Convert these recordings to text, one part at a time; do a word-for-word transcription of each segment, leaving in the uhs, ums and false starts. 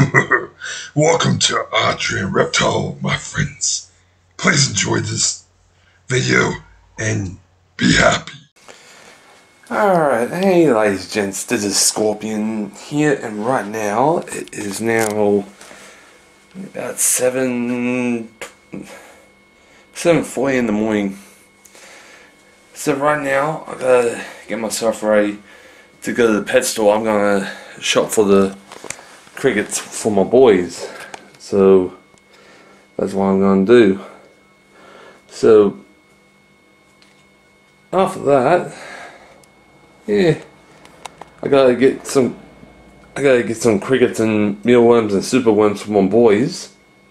Welcome to Archery and Reptile, my friends. Please enjoy this video and be happy. Alright, hey ladies and gents, this is Scorpion here, and right now it is now about seven seven forty in the morning. So right now I gotta get myself ready to go to the pet store. I'm gonna shop for the crickets for my boys, so that's what I'm gonna do. So after that, yeah, I gotta get some. I gotta get some crickets and mealworms and superworms for my boys,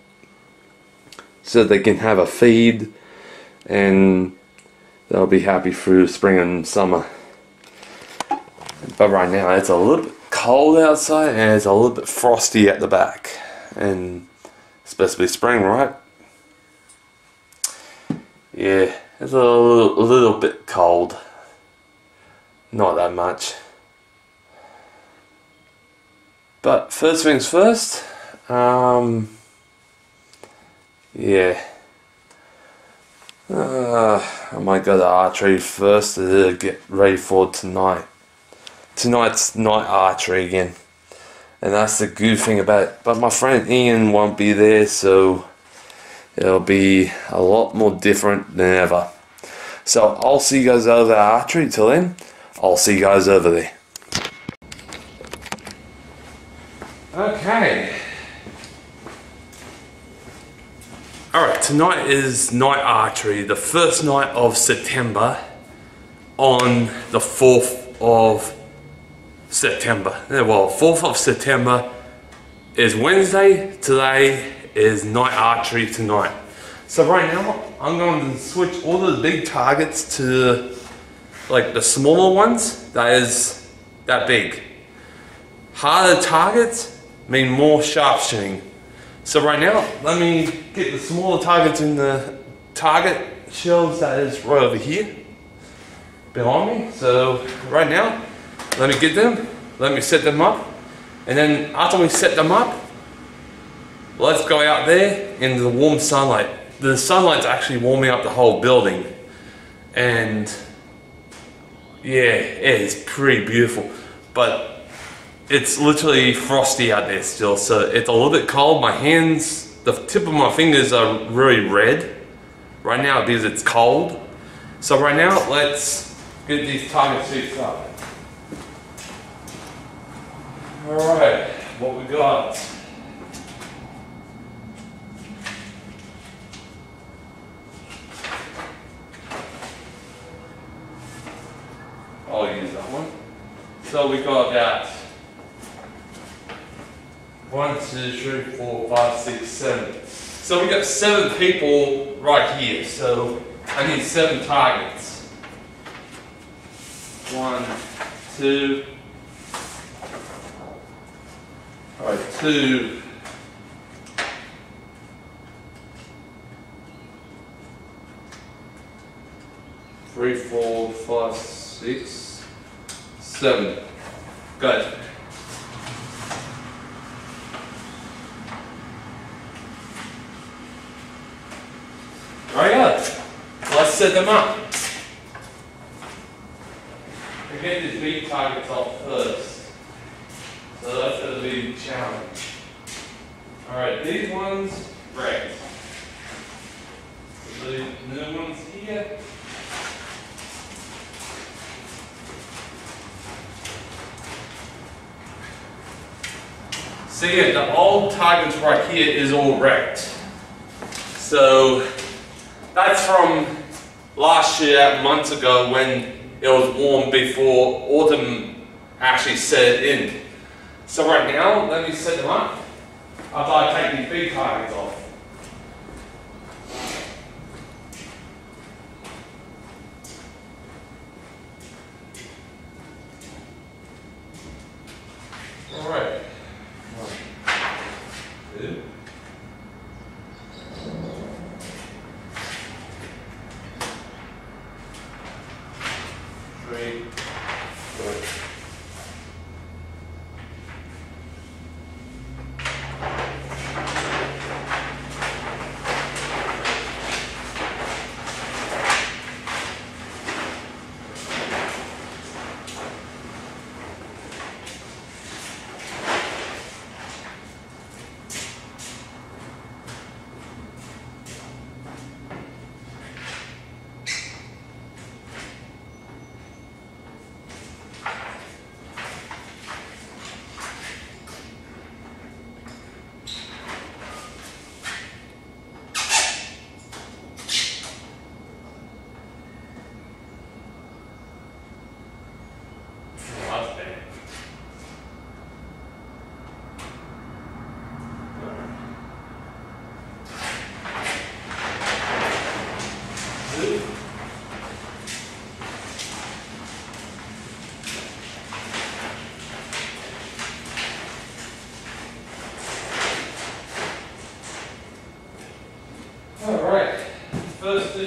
so they can have a feed, and they'll be happy through spring and summer. But right now it's a little bit cold outside and it's a little bit frosty at the back, and it's supposed to be spring, right? Yeah, it's a little, a little bit cold. Not that much. But first things first, um, yeah, uh, I might go to archery first to get ready for tonight. Tonight's night archery again, and that's the good thing about it. But my friend Ian won't be there, so it'll be a lot more different than ever. So I'll see you guys over at archery. Till then, I'll see you guys over there. Okay. Alright, tonight is night archery, the first night of September, on the fourth of September. Well, fourth of September is Wednesday. Today is night archery tonight. So right now, I'm going to switch all the big targets to like the smaller ones. That is that big. Harder targets mean more sharpshooting. So right now, let me get the smaller targets in the target shelves that is right over here behind me. So right now, let me get them, let me set them up, and then after we set them up, let's go out there in the warm sunlight. The sunlight's actually warming up the whole building, and yeah, it is pretty beautiful, but it's literally frosty out there still, so it's a little bit cold. My hands, the tip of my fingers are really red right now because it's cold. So right now, let's get these target suits up. Alright, what we got? I'll use that one. So we got about one, two, three, four, five, six, seven. So we got seven people right here. So I need seven targets. One, two. All right, two. Three, four, five, six, seven. Good. Right up. Let's set them up. We get these big targets off first. So that's going to be the challenge. Alright, these ones, wrecked. The new ones here. So yeah, the old targets right here is all wrecked. So that's from last year, months ago, when it was warm before autumn actually set in. So right now, let me set them up after I take these big targets off. Alright. One, two. Three, four.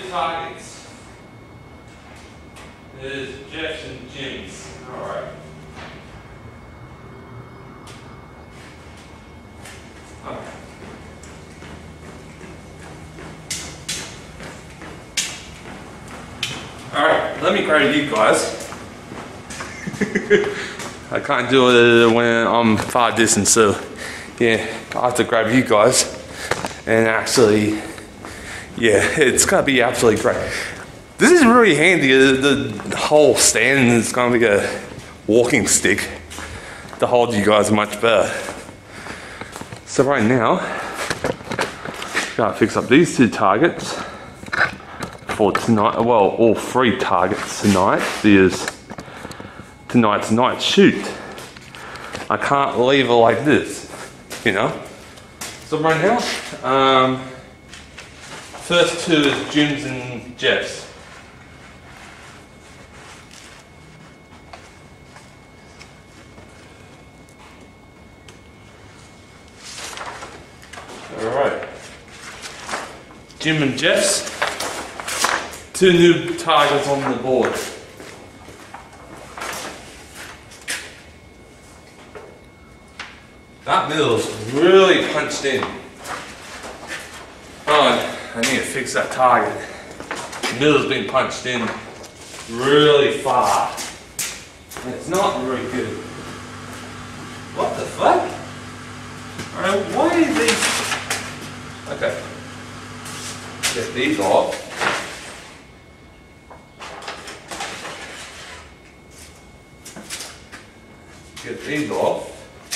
targets. There's Jeff's and Jim's. Alright. Okay. Alright, let me grab you guys. I can't do it when I'm far distance, so yeah, I have to grab you guys. And actually, yeah, it's gonna be absolutely great. This is really handy. The, the whole stand is gonna be a walking stick to hold you guys much better. So right now, gotta fix up these two targets for tonight. Well, all three targets tonight because tonight's night shoot. I can't leave it like this, you know. So right now, um, first two is Jim's and Jeff's. Alright. Jim and Jeff's. Two new targets on the board. That middle's really punched in. Oh, I need to fix that target. The middle's been punched in really far. And it's not very good. What the fuck? Alright, why are these... Okay. Get these off. Get these off.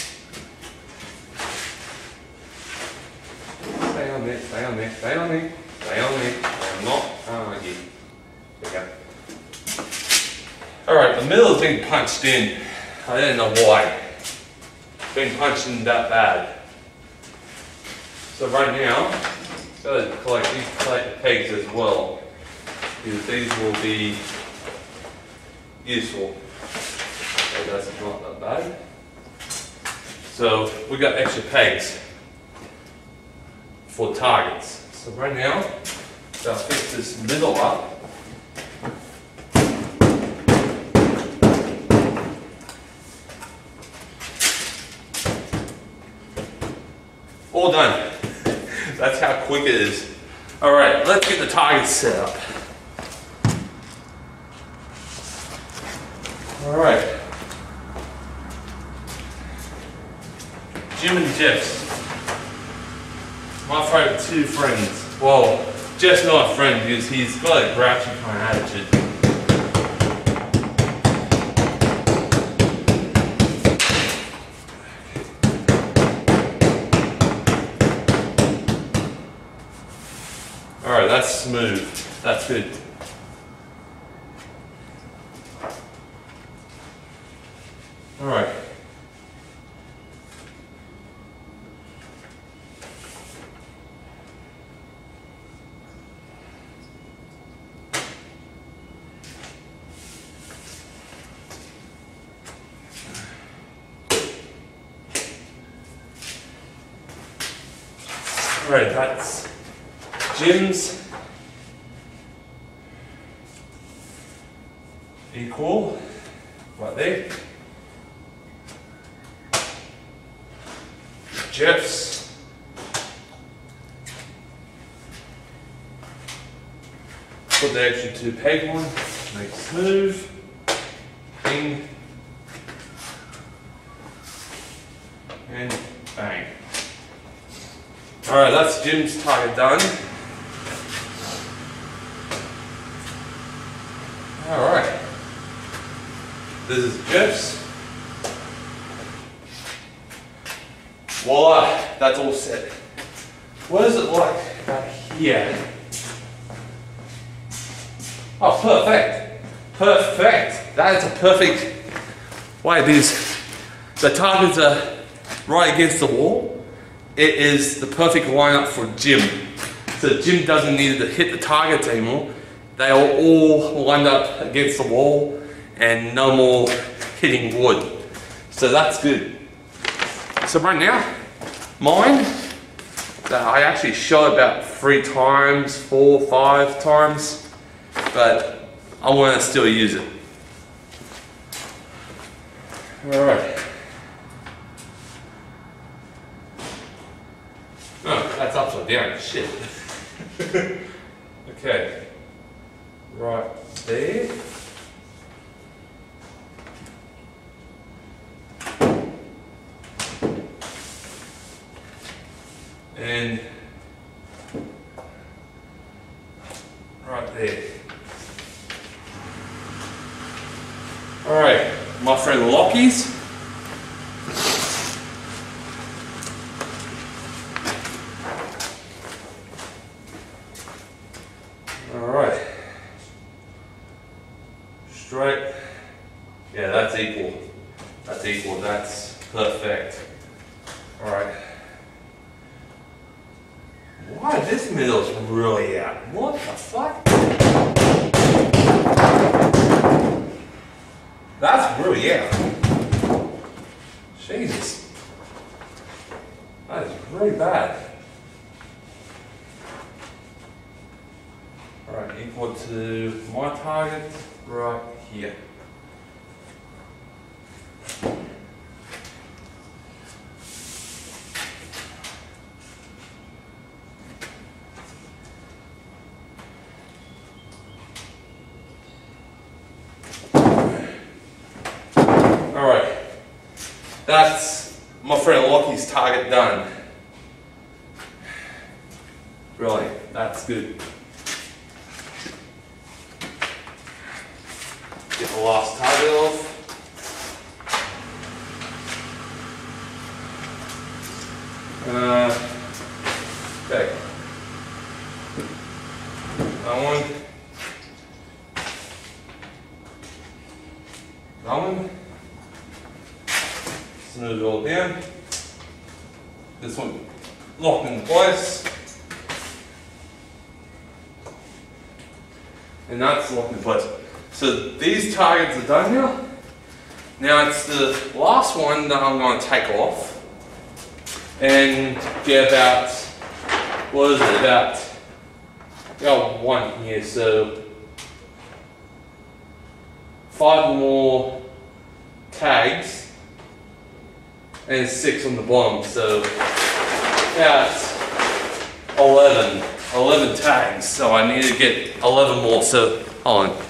Stay on there, stay on there, stay on there, stay on there. I'm not arguing. Okay. Alright, the middle's been punched in. I don't know why. It's been punched in that bad. So right now, gotta collect these collect the pegs as well. Because these will be useful. So that's not that bad. So we got extra pegs for targets. So right now, I'll fix this middle up. All done. That's how quick it is. Alright, let's get the targets set up. Alright. Jim and Jeff's. My favourite two friends. Well, Jeff's not a friend because he's got a grouchy kind of attitude. Alright, that's smooth. That's good. Alright. Alright, that's Jim's equal right there. Jeff's put the extra two peg on, make it smooth, bing, and bang. Alright, that's Jim's target done. Alright. This is Jeff's. Voila, that's all set. What is it like back here? Oh, perfect. Perfect. That is a perfect way because the targets are right against the wall. It is the perfect lineup for Jim. So Jim doesn't need to hit the targets anymore. They are all lined up against the wall and no more hitting wood. So that's good. So right now, mine, that I actually shot about three times, four, five times, but I want to still use it. All right. Oh, that's upside down. Shit. Okay. Right there. And right there. All right, my friend Lockie's. All right. Straight. Yeah, that's equal. That's equal. That's perfect. All right. Why this middle's really out? What the fuck? That's really out. Jesus. That is really bad. Alright, equal to my target right here. Alright, that's my friend Lockie's target done. Brilliant, that's good. Get the last target off. Uh, okay. That one. That one. Smooth it all down. This one locked in place. And that's locked in place. So these targets are done now. Now it's the last one that I'm going to take off and get about, what is it, about, got one here, so five more tags and six on the bottom, so that's eleven, eleven tags, so I need to get eleven more, so hold on.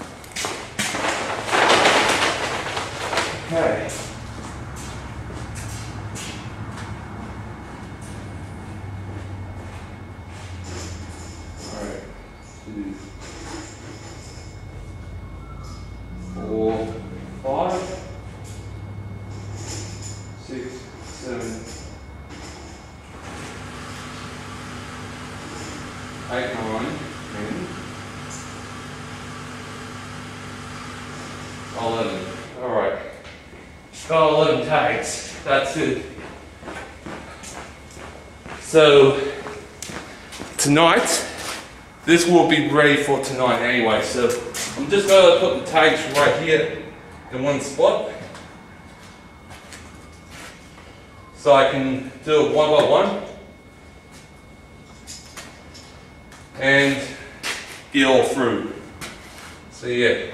Okay. Alright. Two, four, five, six, seven, eight, nine, ten, eleven. Alright. Got eleven tags. That's good. So tonight, this will be ready for tonight anyway. So I'm just going to put the tags right here in one spot, so I can do it one by one and get all through. So yeah.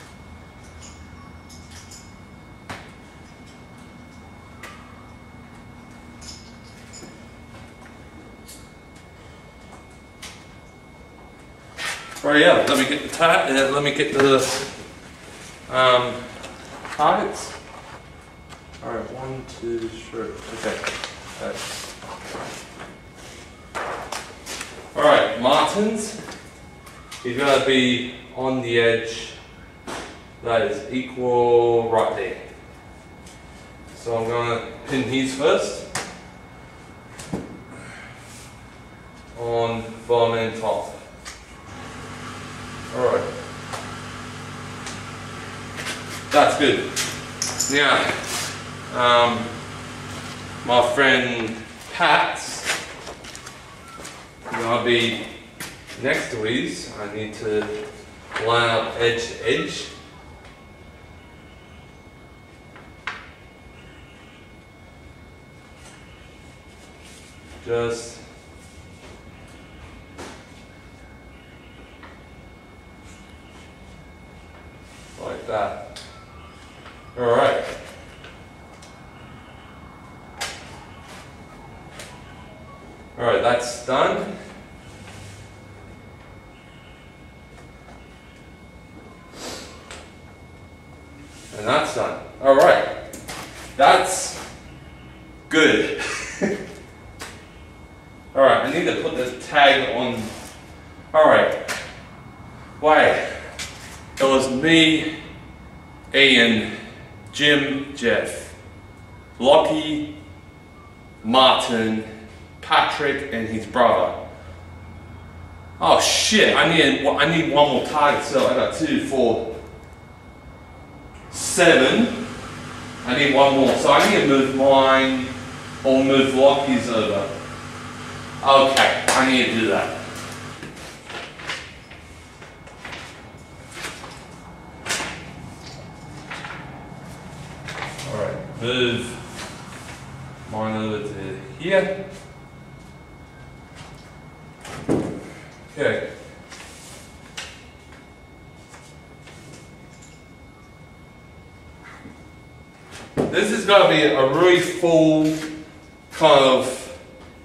Right, yeah, let me get the tar and then let me get the um, targets. Alright, one, two, three. Okay. Alright, Martins. You're going to be on the edge. That is equal right there. So I'm going to pin his first. On bottom and top. Alright. That's good. Now, um, my friend Pat's gonna be next to his. I need to line up edge to edge. Just that. Alright. Alright, that's done. And that's done. Alright. That's good. Alright, I need to put this tag on. Alright. Wait. It was me, Ian, Jim, Jeff, Lockie, Martin, Patrick, and his brother. Oh shit, I need I need one more target, so I got two, four, seven. I need one more, so I need to move mine or move Lockie's over. Okay, I need to do that. Alright, move mine over to here. Okay. This is going to be a really full kind of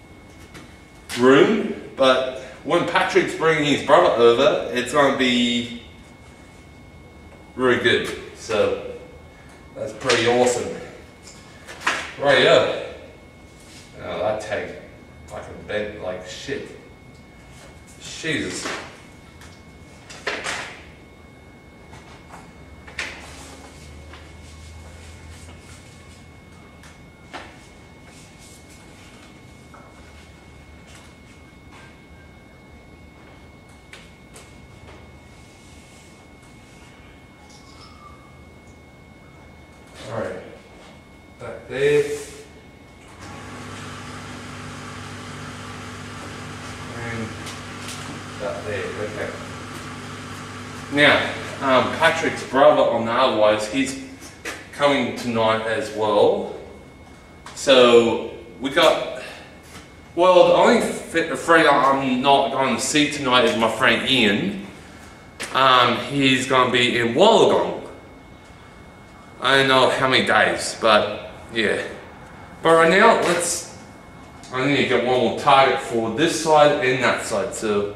room, but when Patrick's bringing his brother over, it's going to be really good. So that's pretty awesome. Right, yeah. Oh, that tag fucking bent like shit. Jesus. Alright, back there. And that there, okay. Now, um, Patrick's brother on the otherwise, he's coming tonight as well. So, we got, well, the only friend I'm not going to see tonight is my friend Ian. Um, he's going to be in Wollongong. I don't know how many days, but yeah. But right now, let's, I need to get one more target for this side and that side. So,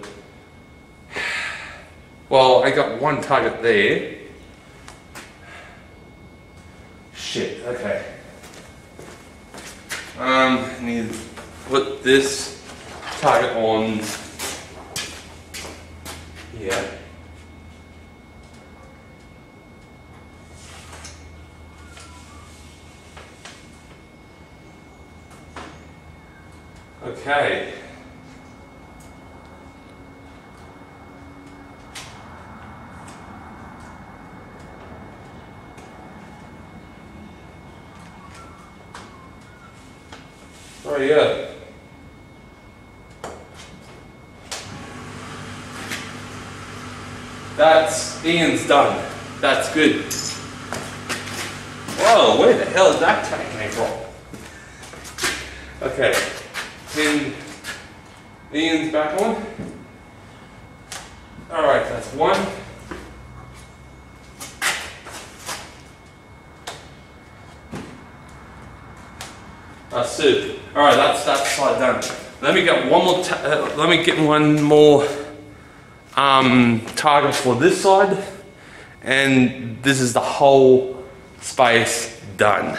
well, I got one target there. Shit, okay. Um, I need to put this target on here. Okay. Oh yeah. That's Ian's done. That's good. Whoa, where the hell is that tag came from? Okay. Pin Ian's back on. Alright, that's one. That's two. Alright, that's that side done. Let me get one more. Ta uh, let me get one more um, target for this side, and this is the whole space done.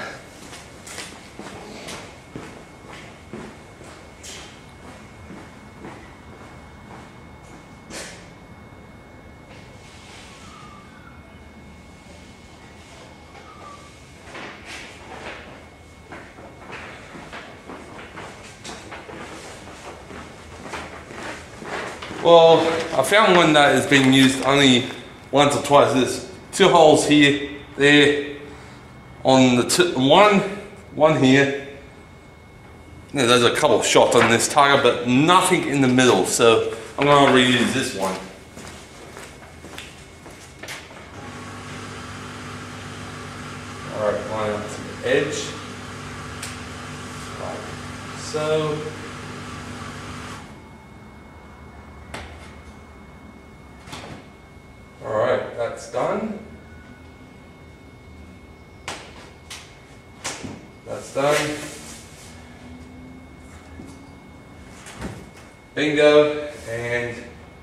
Well, I found one that has been used only once or twice. There's two holes here, there, on the t one, one here. Yeah, there's a couple of shots on this target, but nothing in the middle. So I'm going to reuse this one. All right, line up to the edge, like so. Alright, that's done. that's done. Bingo and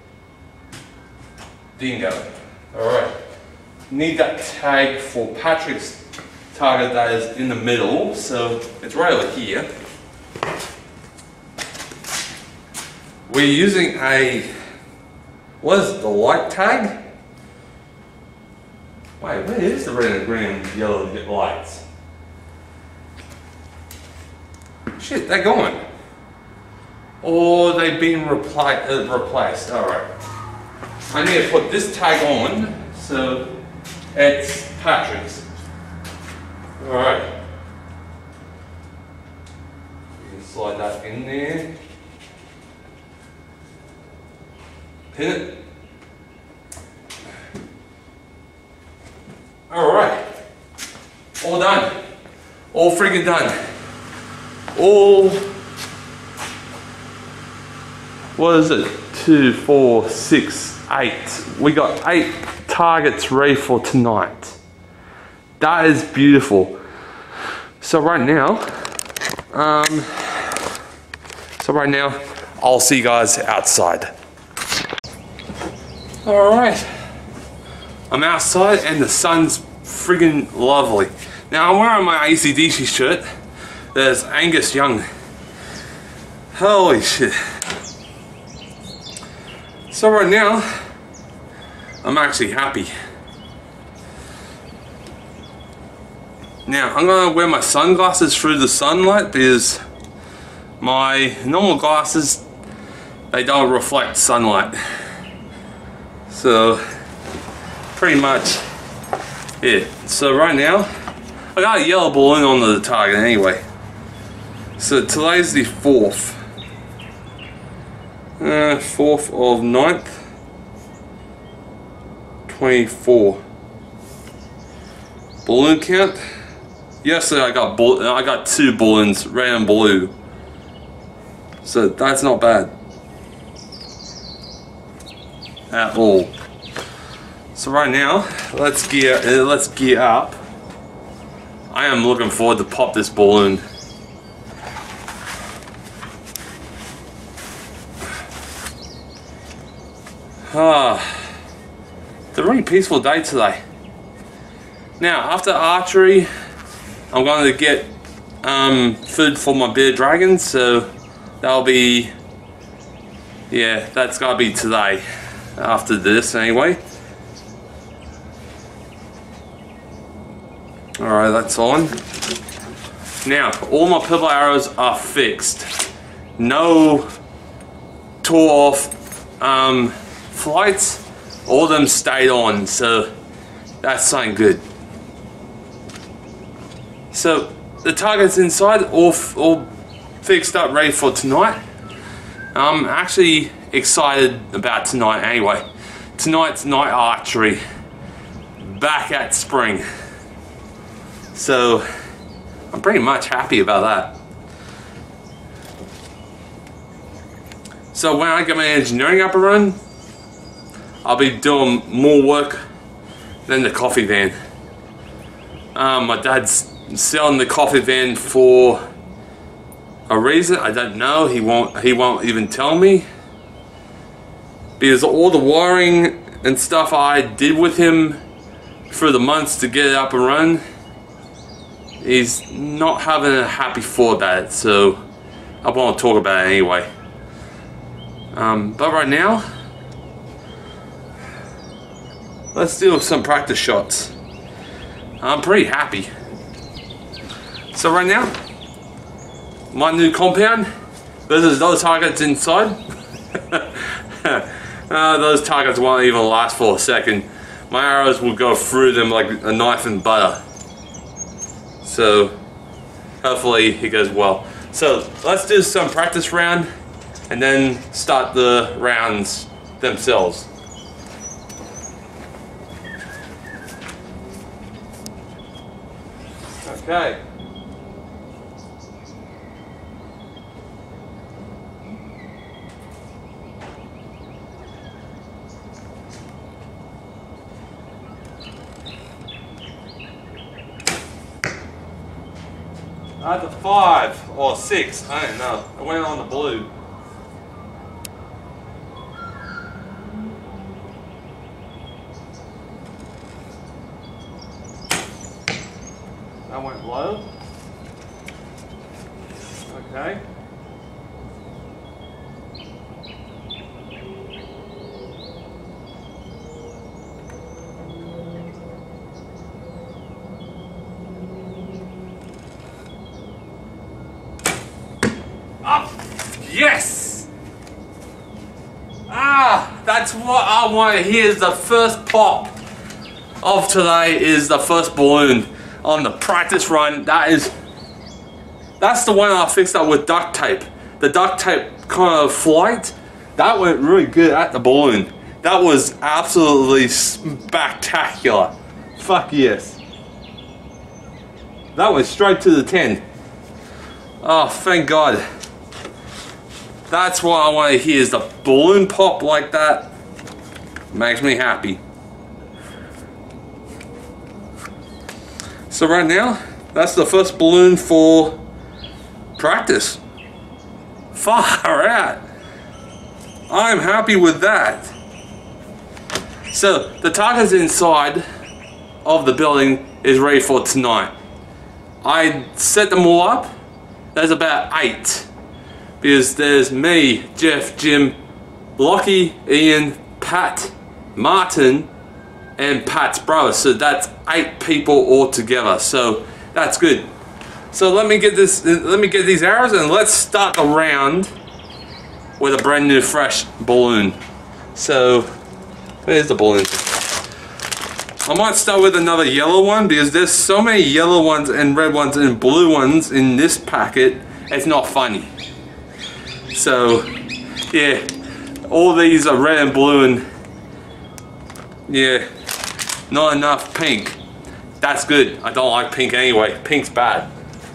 dingo. Alright. Need that tag for Patrick's target that is in the middle, so it's right over here. We're using a, what is it, the light tag? Wait, where is the red and green and yellow lights? Shit, they're gone. Or they've been repli uh, replaced. Alright. I need to put this tag on, so it's Patrick's. Alright. You can slide that in there. Pin it. Alright. All done. All freaking done. All, what is it? Two, four, six, eight. We got eight targets ready for tonight. That is beautiful. So right now, um, so right now, I'll see you guys outside. Alright. I'm outside and the sun's friggin' lovely. Now I'm wearing my A C D C shirt. There's Angus Young. Holy shit. So right now, I'm actually happy. Now I'm gonna wear my sunglasses through the sunlight because my normal glasses, they don't reflect sunlight. So pretty much it. So right now, I got a yellow balloon on the target anyway. So today's the fourth. Uh, fourth of ninth. twenty-four. Balloon count. Yesterday I got bull I got two balloons, red and blue. So that's not bad. At all. So right now, let's gear uh, let's gear up. I am looking forward to pop this balloon. Ah, it's a really peaceful day today. Now, after archery, I'm going to get um, food for my bearded dragons, so that'll be, yeah, that's gotta be today. After this, anyway. Alright, that's on. Now, all my purple arrows are fixed. No tore off um, flights. All of them stayed on, so that's something good. So, the target's inside, all, all fixed up, ready for tonight. I'm actually excited about tonight anyway. Tonight's Night Archery. Back at spring. So, I'm pretty much happy about that. So when I get my engineering up and running, I'll be doing more work than the coffee van. Um, my dad's selling the coffee van for a reason. I don't know. He won't. He won't even tell me. Because all the wiring and stuff I did with him for the months to get it up and running, he's not having a happy thought about it. So I won't talk about it anyway. Um, but right now, let's do some practice shots. I'm pretty happy. So right now, my new compound, there's those targets inside. uh, those targets won't even last for a second. My arrows will go through them like a knife and butter. So hopefully it goes well. So let's do some practice round and then start the rounds themselves. Okay. That's a five or six, I don't know. I went on the blue. That went low. Okay. Up! Yes! Ah, that's what I want to hear. The first pop of today is the first balloon on the practice run. That is, that's the one I fixed up with duct tape. The duct tape kind of flight, that went really good at the balloon. That was absolutely spectacular. Fuck yes. That went straight to the ten. Oh, thank God. That's what I want to hear, is the balloon pop like that. Makes me happy. So right now, that's the first balloon for practice. Far out. I'm happy with that. So the targets inside of the building is ready for tonight. I set them all up. There's about eight. Because there's me, Jeff, Jim, Lockie, Ian, Pat, Martin, and Pat's brother. So that's eight people all together. So that's good. So let me get this. Let me get these arrows and let's start the round with a brand new, fresh balloon. So where's the balloon? I might start with another yellow one because there's so many yellow ones and red ones and blue ones in this packet. It's not funny. So, yeah, all these are red and blue and, yeah, not enough pink. That's good. I don't like pink anyway. Pink's bad.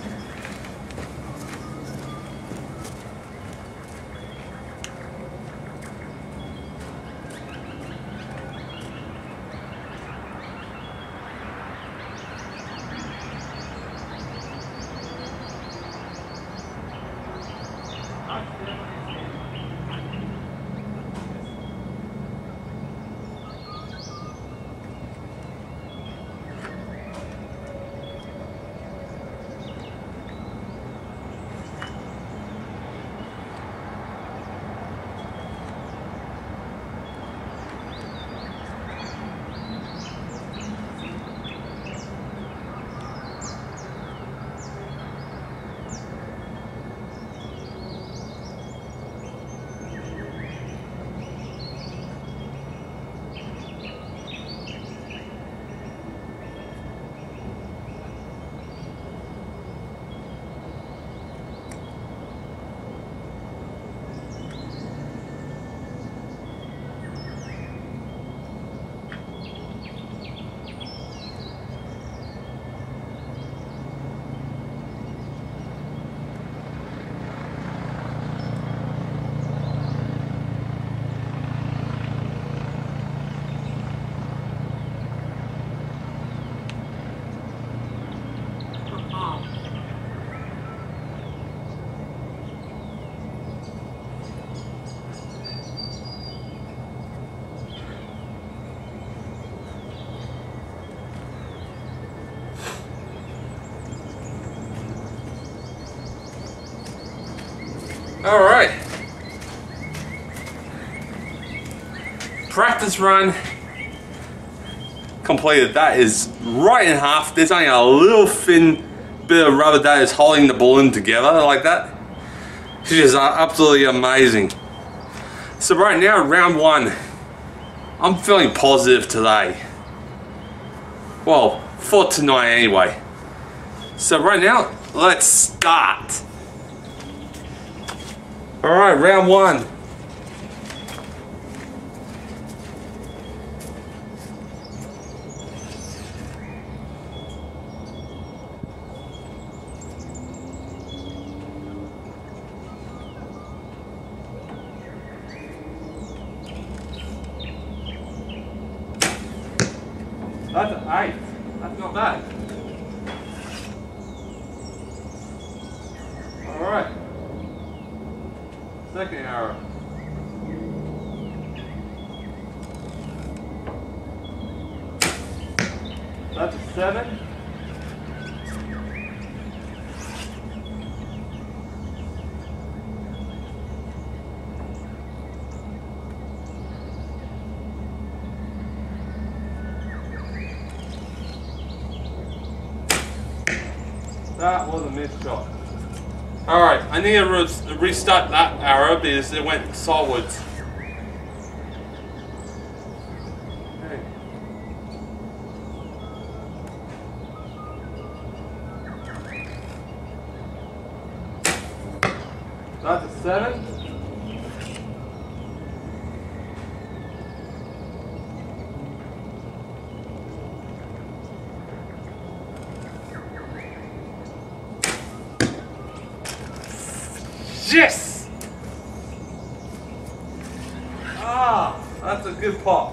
All right. Practice run completed. That is right in half. There's only a little thin bit of rubber that is holding the balloon together like that. Which is absolutely amazing. So right now, round one. I'm feeling positive today. Well, for tonight anyway. So right now, let's start. All right, round one. That's an eight. That's not bad. second arrow. That's a seven. That was a missed shot. Alright, I need to re restart that arrow because it went sideways. Okay. That's a seven. Yes! Ah, that's a good pop.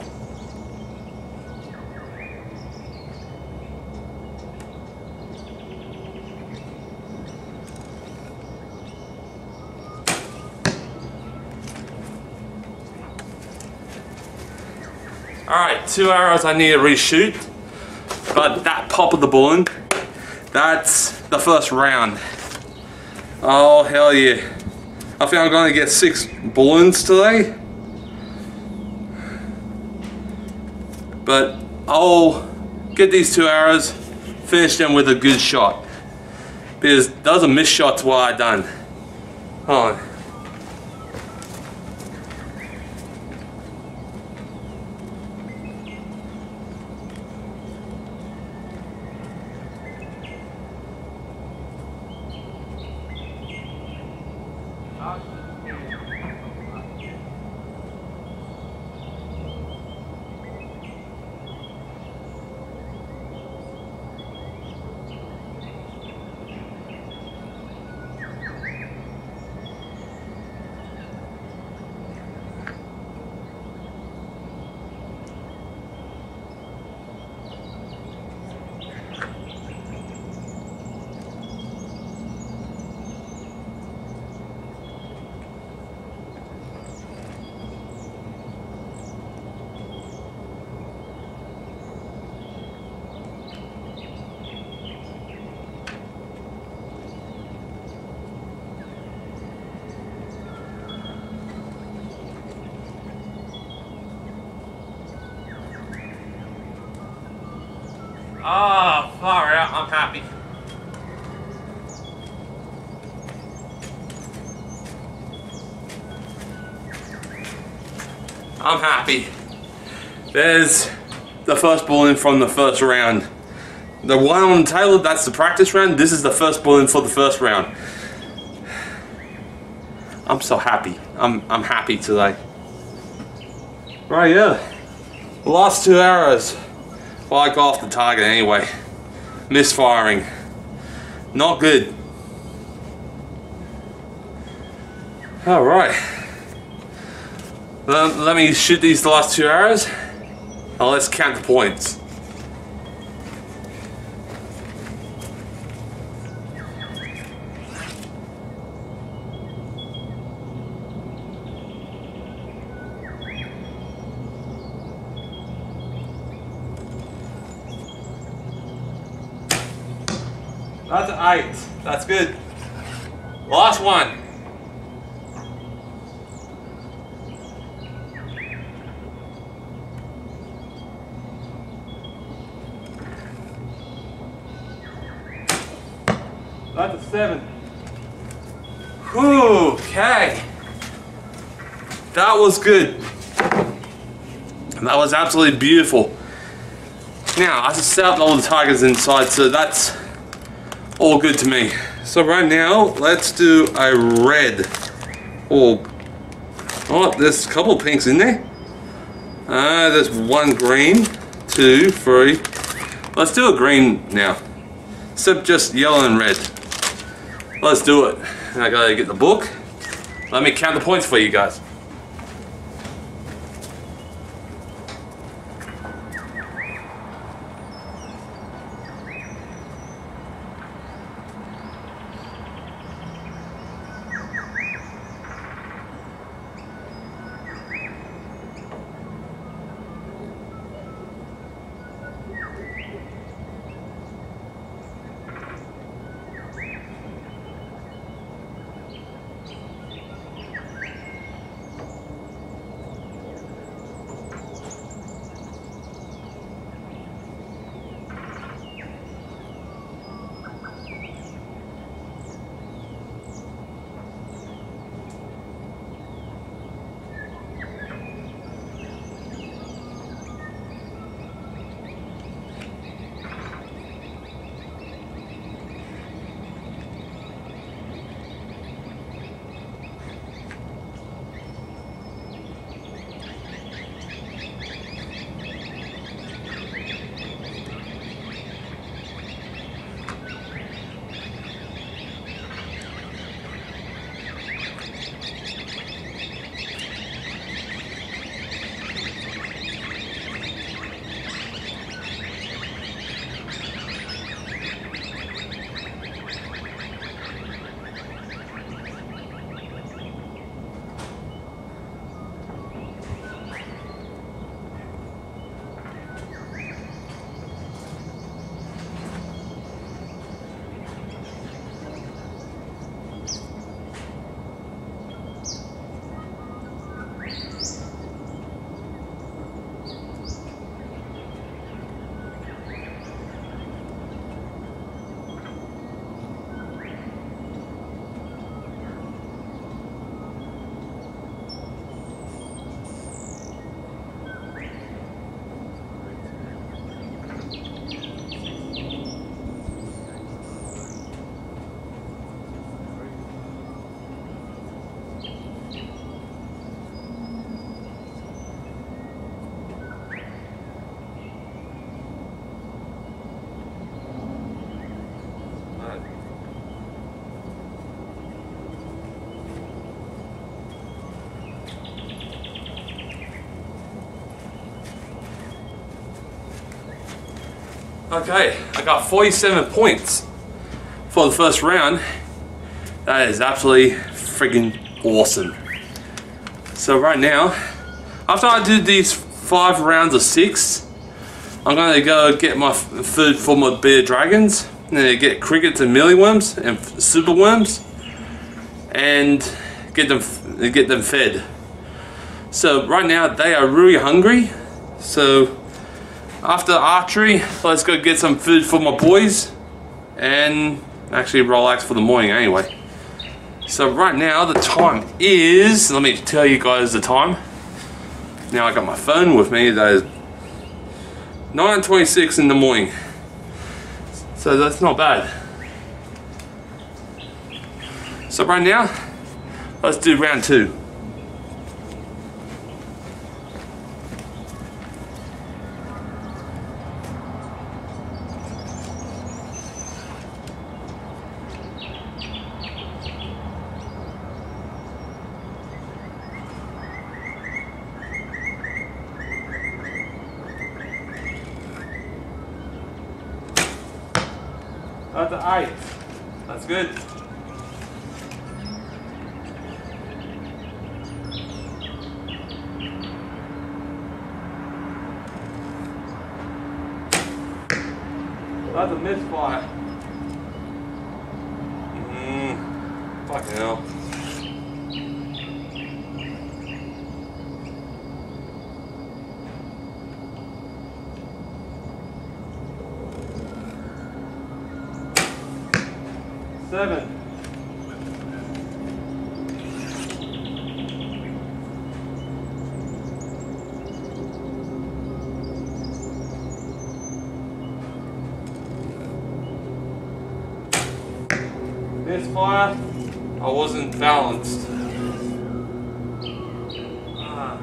Alright, two arrows I need to reshoot, but that pop of the balloon, that's the first round. Oh hell yeah. I think I'm going to get six balloons today. But I'll get these two arrows, finish them with a good shot. Because those are missed shots what I done. Hold on. Ah, oh, far out, I'm happy. I'm happy. There's the first balloon from the first round. The one on the table, that's the practice round. This is the first balloon for the first round. I'm so happy. I'm, I'm happy today. Right, yeah. Last two arrows. Well, I got off the target anyway. Misfiring. Not good. Alright. Let, let me shoot these last two arrows. Now let's count the points. That's an eight. That's good. Last one. That's a seven. Whew, okay. That was good. That was absolutely beautiful. Now, I just set up all the targets inside, so that's all good to me. So right now, let's do a red. Oh, oh, there's a couple of pinks in there. Uh, there's one green, two, three. Let's do a green now. Except just yellow and red. Let's do it. I gotta get the book. Let me count the points for you guys. Okay, I got forty-seven points for the first round. That is absolutely freaking awesome. So right now, after I do these five rounds of six, I'm gonna go get my food for my bearded dragons, and then get crickets and mealyworms and superworms, and get them get them fed. So right now they are really hungry. So after archery, let's go get some food for my boys, and actually relax for the morning anyway. So right now the time is, let me tell you guys the time. Now I got my phone with me. That is nine twenty-six in the morning. So that's not bad. So right now, let's do round two. That's an eight. That's good. That's a misfire. Mmm. Fucking hell. Seven. Misfire. I wasn't balanced. Ah.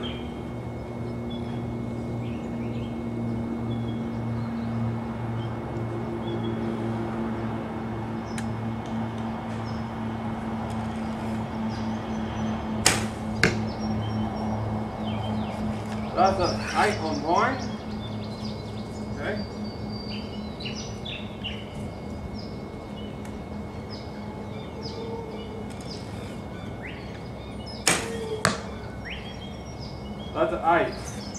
That's an eight on mine. Okay. That's an eight.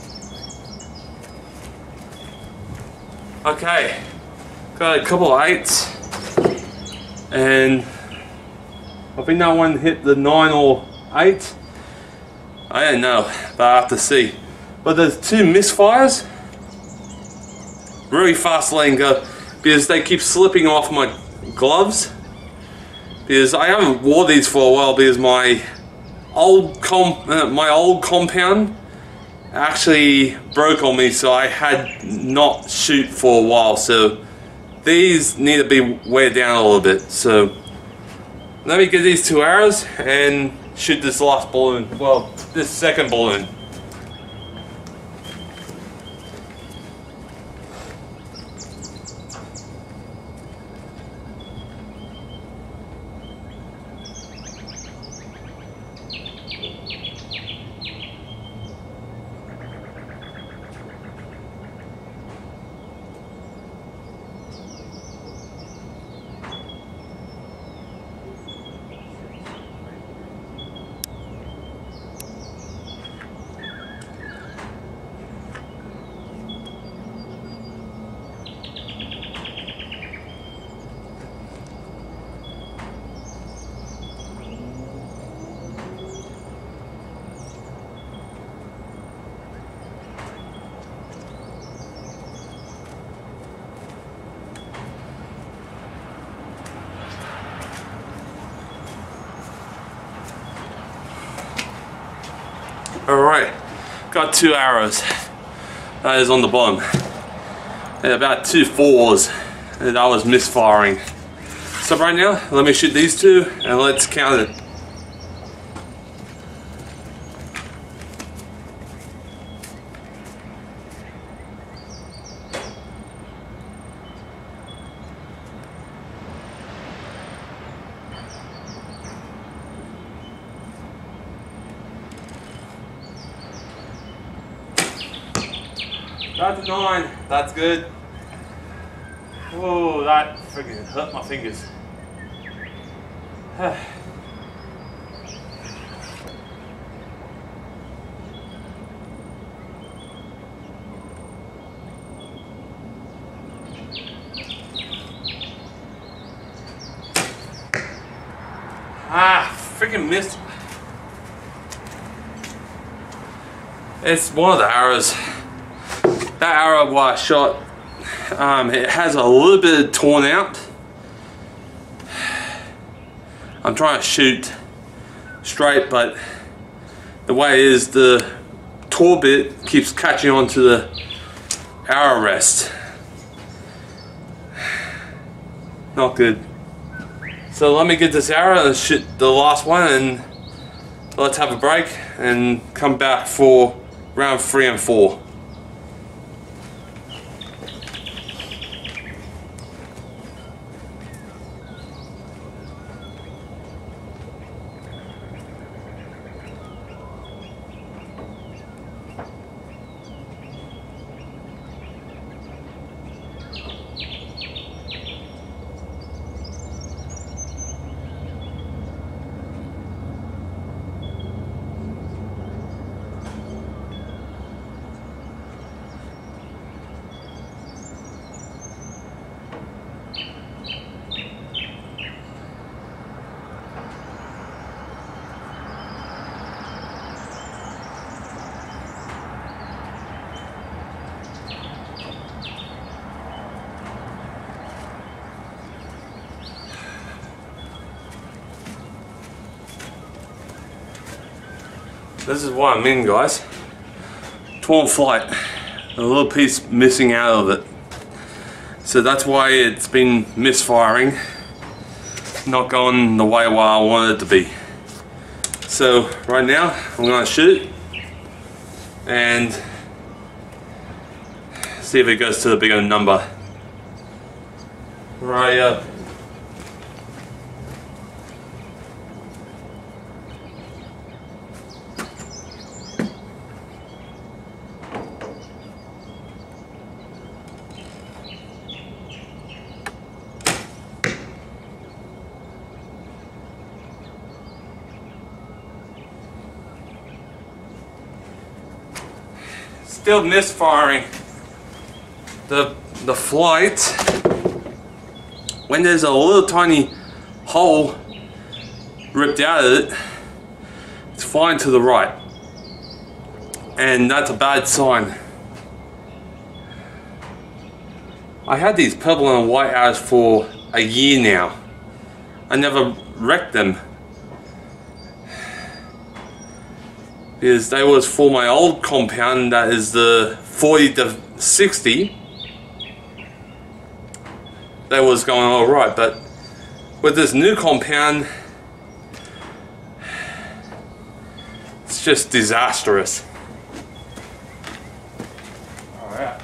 Okay. Got a couple of eights. And I think that one hit the nine or eight. I don't know, but I have to see. But there's two misfires. Really fast letting go because they keep slipping off my gloves. Because I haven't wore these for a while because my old com uh, my old compound actually broke on me, so I had not shoot for a while. So these need to be weighed down a little bit. So let me get these two arrows and shoot this last balloon. Well, this second balloon. Alright, got two arrows. That is on the bottom. And about two fours. And I was misfiring. So right now, let me shoot these two and let's count it. That's a nine. That's good. Oh, that freaking hurt my fingers. Ah, freaking missed. It's one of the arrows. That arrow I shot, um, it has a little bit torn out. I'm trying to shoot straight, but the way it is, the tore bit keeps catching onto the arrow rest. Not good. So let me get this arrow and shoot the last one, and let's have a break and come back for round three and four. This is what I mean, guys. Torn flight. A little piece missing out of it. So that's why it's been misfiring. Not going the way where I wanted it to be. So right now, I'm going to shoot and see if it goes to the bigger number. Right up. Still misfiring. The the flight, when there's a little tiny hole ripped out of it, it's flying to the right, and that's a bad sign. I had these purple and white arrows for a year now. I never wrecked them, because they was for my old compound, that is the forty to sixty. They was going alright, but with this new compound, it's just disastrous. Alright.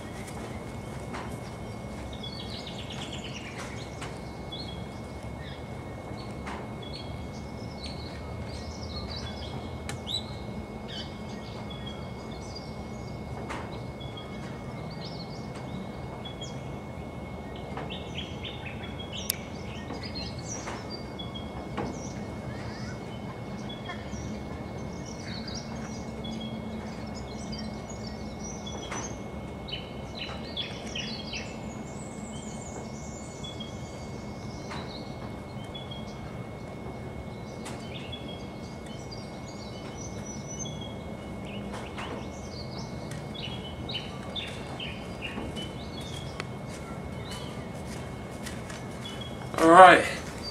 Alright,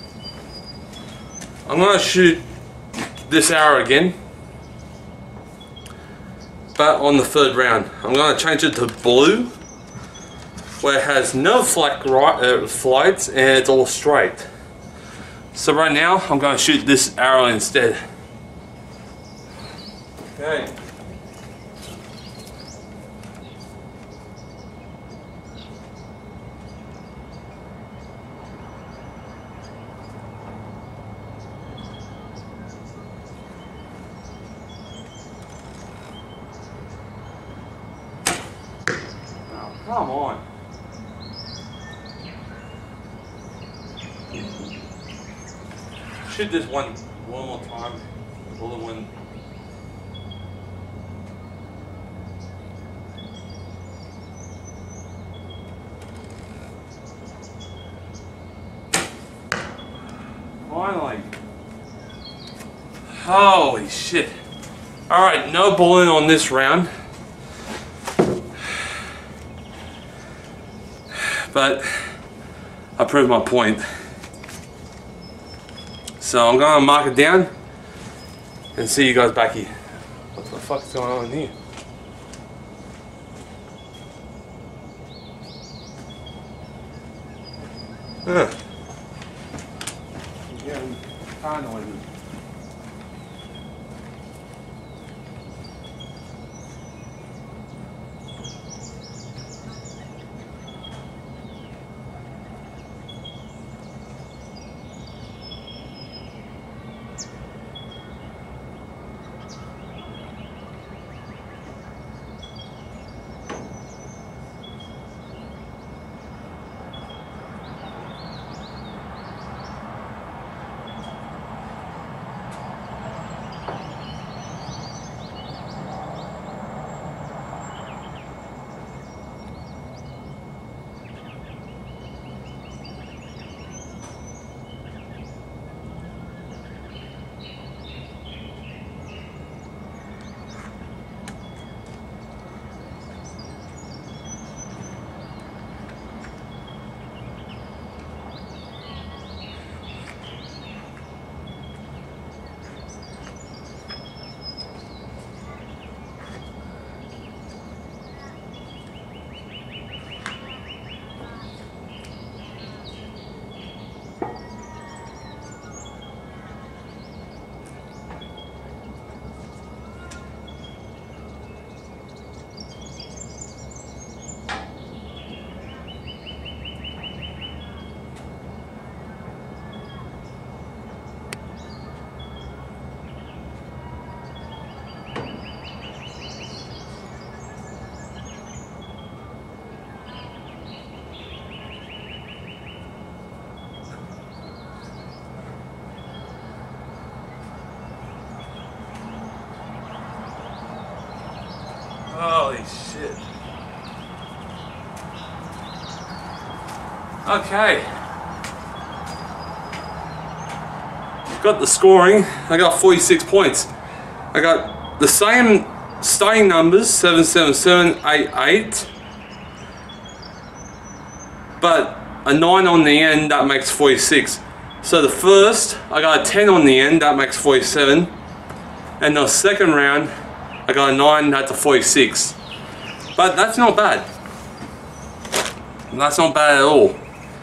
I'm going to shoot this arrow again, but on the third round. I'm going to change it to blue, where it has no flat uh, flights and it's all straight. So right now I'm going to shoot this arrow instead. Okay. Come on. shoot this one one more time. The bullet one. Finally. Holy shit. Alright, no bullet on this round. But I proved my point. So I'm gonna mark it down and see you guys back here. What the fuck is going on in here? Huh. I'm getting car noises. Holy shit. Okay. Got the scoring. I got forty-six points. I got the same starting numbers, seven seven seven eight eight. But a nine on the end, that makes forty-six. So the first, I got a ten on the end, that makes forty-seven. And the second round, I got a nine, that's a forty-six. But that's not bad. That's not bad at all.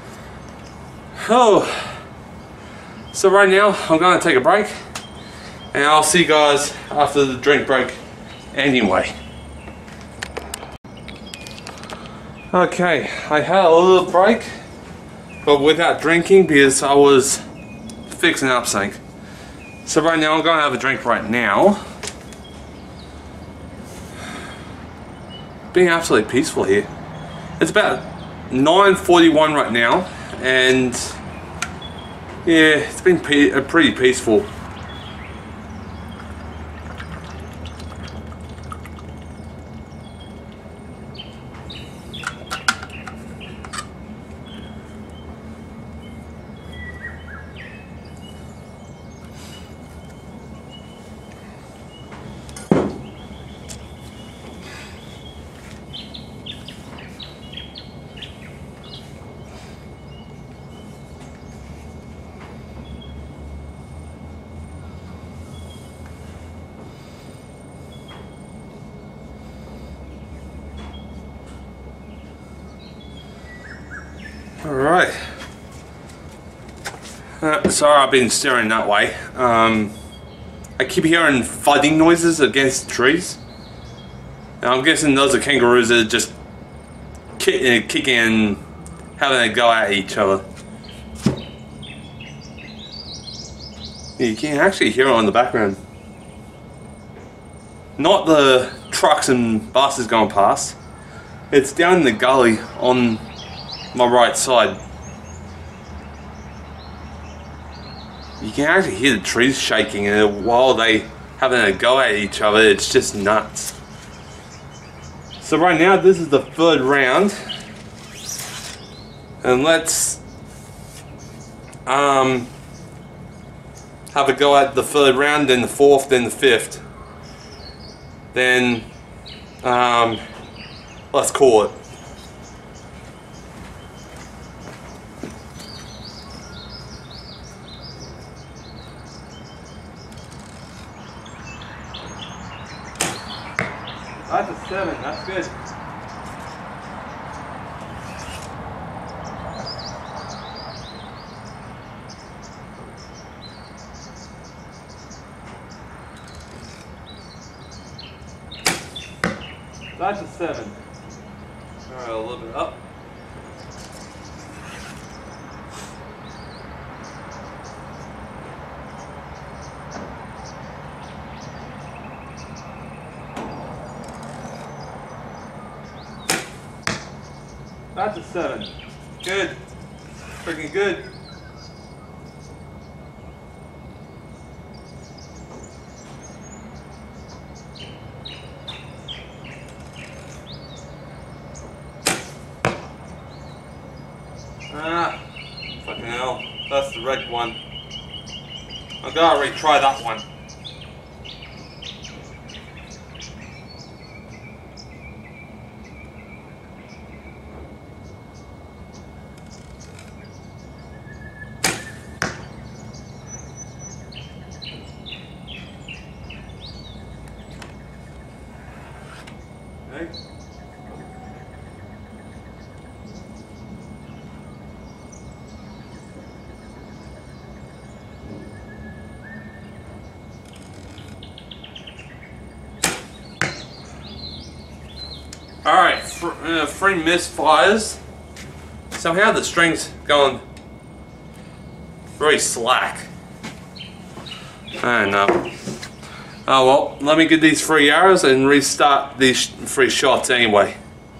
Oh. So right now, I'm going to take a break. And I'll see you guys after the drink break anyway. Okay, I had a little break, but without drinking because I was fixing up something. So right now, I'm going to have a drink right now. Being absolutely peaceful here. It's about nine forty-one right now, and yeah, it's been pe uh, pretty peaceful. Alright. Uh, sorry I've been staring that way. Um, I keep hearing thudding noises against trees. And I'm guessing those are kangaroos that are just kick, uh, kicking and having a go at each other. Yeah, you can actually hear it on the background. Not the trucks and buses going past. It's down in the gully on my right side. You you can actually hear the trees shaking and while they having a go at each other. It's just nuts. So right now this is the third round, and let's um, have a go at the third round, then the fourth, then the fifth. Then um, let's call it. That's a seven, that's good. That's a seven. Alright, a little bit up. That's a seven. Good. Freaking good. Ah, fucking hell. That's the red one. I gotta retry that one. Okay. Alright, fr uh, three misfires. Somehow the string's going very slack. I don't know. Oh well, let me get these three arrows and restart these three shots anyway.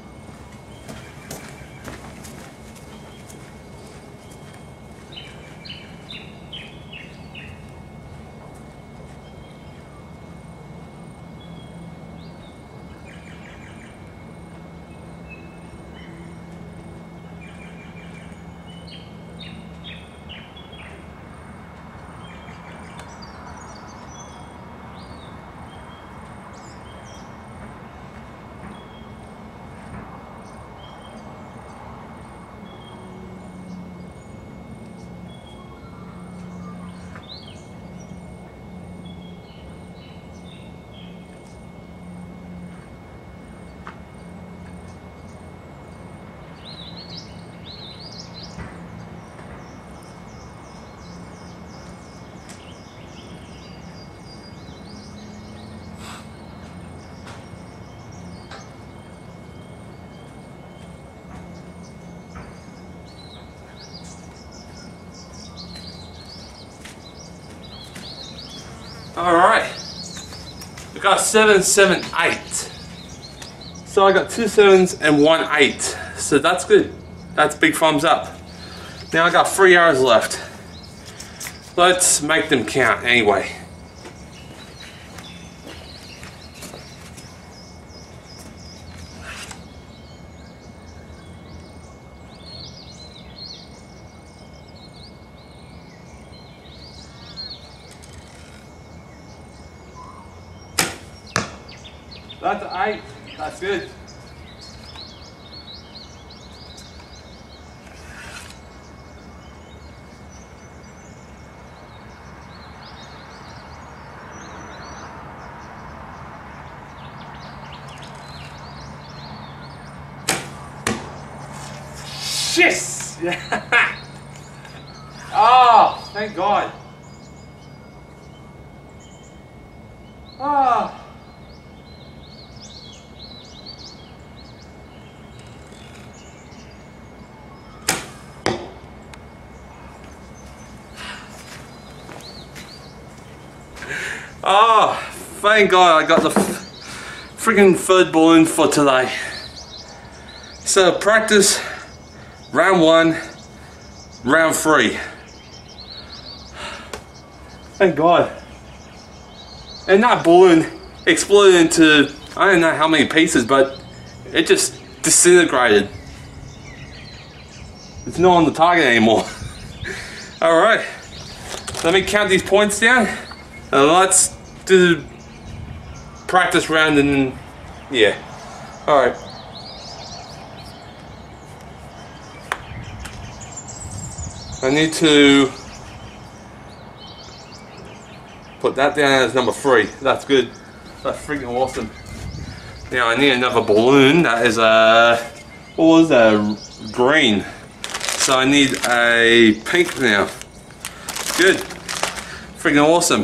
Alright, we got seven, seven, eight. So I got two sevens and one eight. So that's good. That's big thumbs up. Now I got three hours left. Let's make them count anyway. That's an eight. That's good. Yes! Yeah. Oh, thank God. Ah. Oh. Oh, thank God I got the freaking third balloon for today. So practice round one, round three. Thank God. And that balloon exploded into, I don't know how many pieces, but it just disintegrated. It's not on the target anymore. Alright, let me count these points down and let's do the practice round and yeah. Alright. I need to put that down as number three. That's good. That's freaking awesome. Now I need another balloon. That is a, what was that? Green. So I need a pink now. Good. Freaking awesome.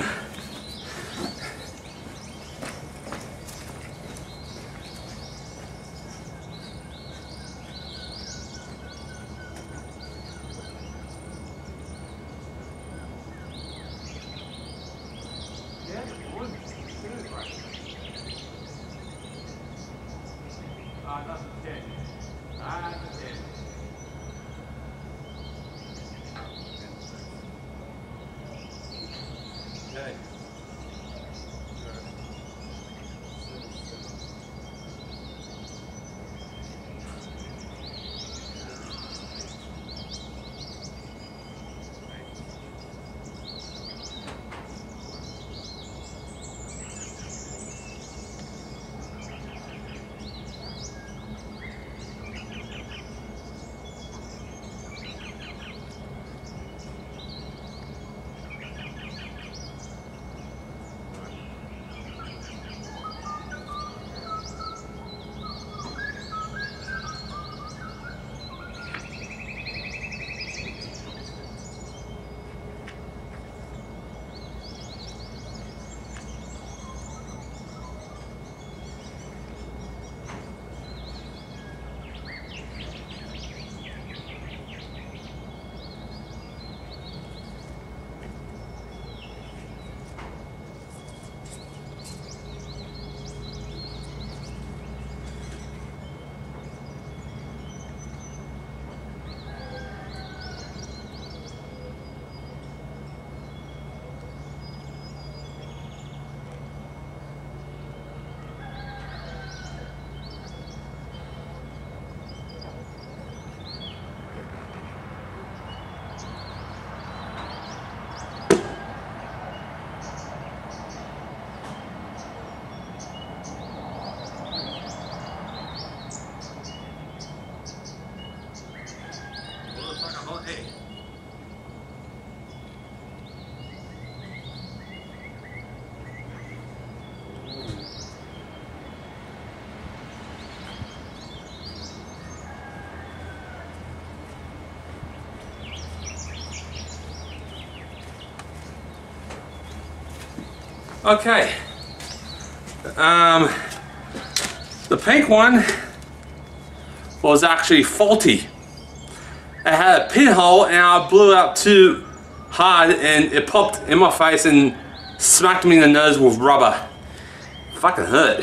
Okay, um, the pink one was actually faulty. It had a pinhole and I blew it up too hard and it popped in my face and smacked me in the nose with rubber. Fucking hurt.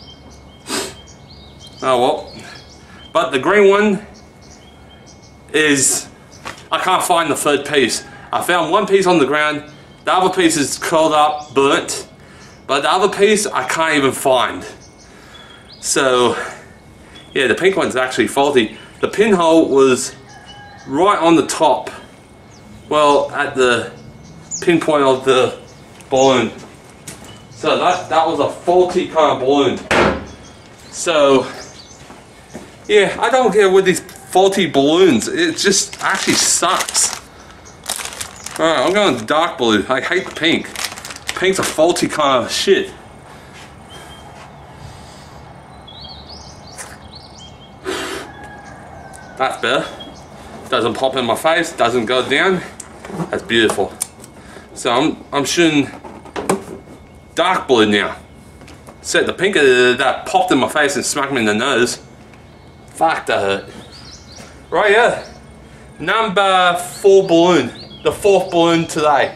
Oh well. But the green one is, I can't find the third piece. I found one piece on the ground, the other piece is curled up, burnt. But the other piece I can't even find. So yeah, the pink one's actually faulty. The pinhole was right on the top. Well, at the pinpoint of the balloon. So that, that was a faulty kind of balloon. So yeah, I don't get with these faulty balloons. It just actually sucks. Alright, I'm going to dark blue. I hate the pink. Pink's a faulty kind of shit. That's better. Doesn't pop in my face, doesn't go down. That's beautiful. So I'm I'm shooting dark blue now. So the pink uh, that popped in my face and smacked me in the nose. Fuck, that hurt. Right here, number four balloon, the fourth balloon today.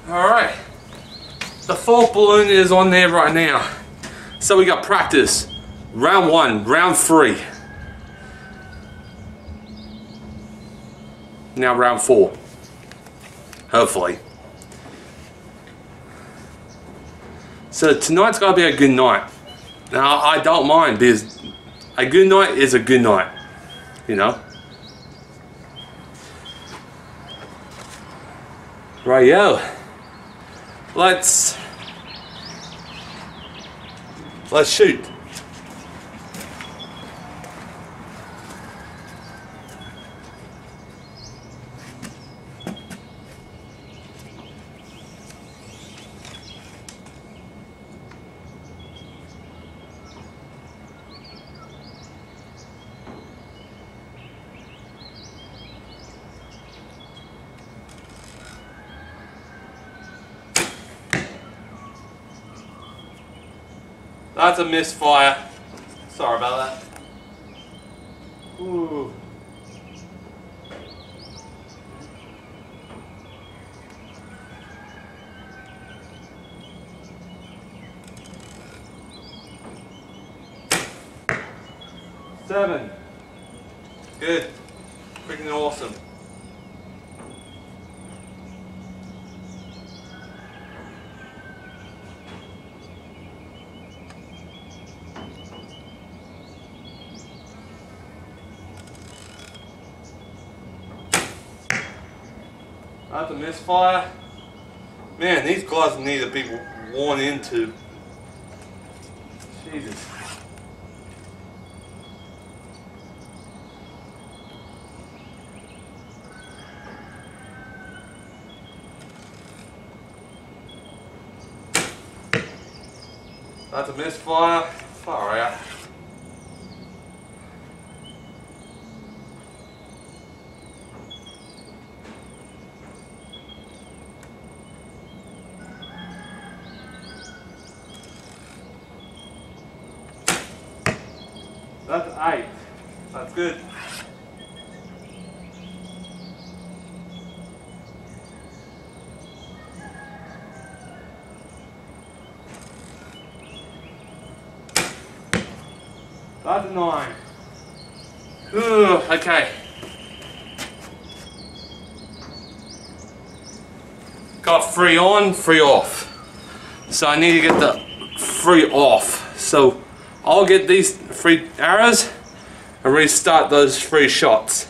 Alright. The fourth balloon is on there right now. So we got practice. Round one, round three. Now round four. Hopefully. So tonight's gotta be a good night. Now I don't mind because a good night is a good night. You know? Right, yo. Let's let's shoot. That's a misfire. Sorry about that. Ooh. Seven. Good. Freaking awesome. That's a misfire. Man, these guys need to be worn into. Jesus. That's a misfire. Far out. That's eight. That's good. That's a nine. Ooh, okay. Got three on, three off. So I need to get the three off. So I'll get these three arrows and restart those three shots.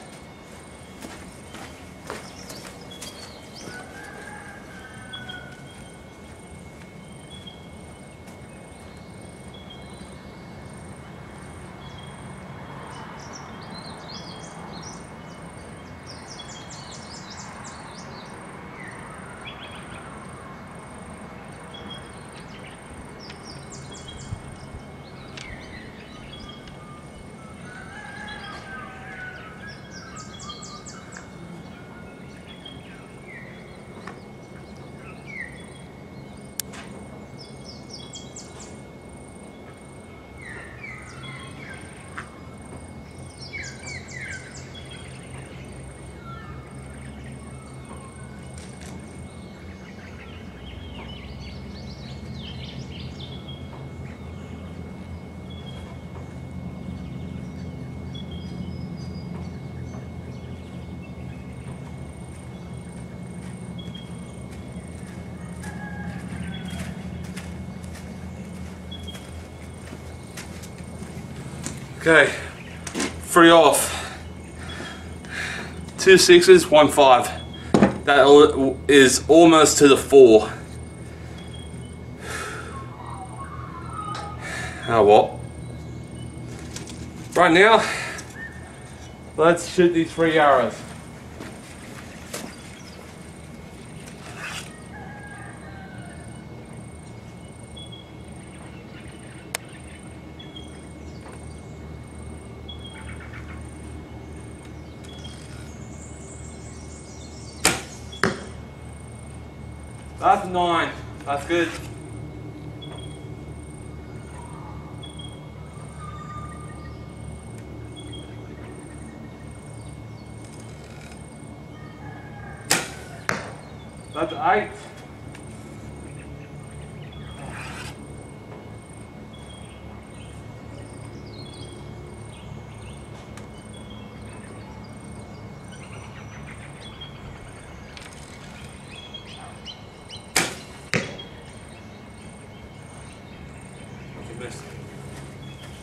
Okay, three off. Two sixes, one five. That is almost to the four. Oh well. Right now, let's shoot these three arrows. That's nine. That's good. That's eight.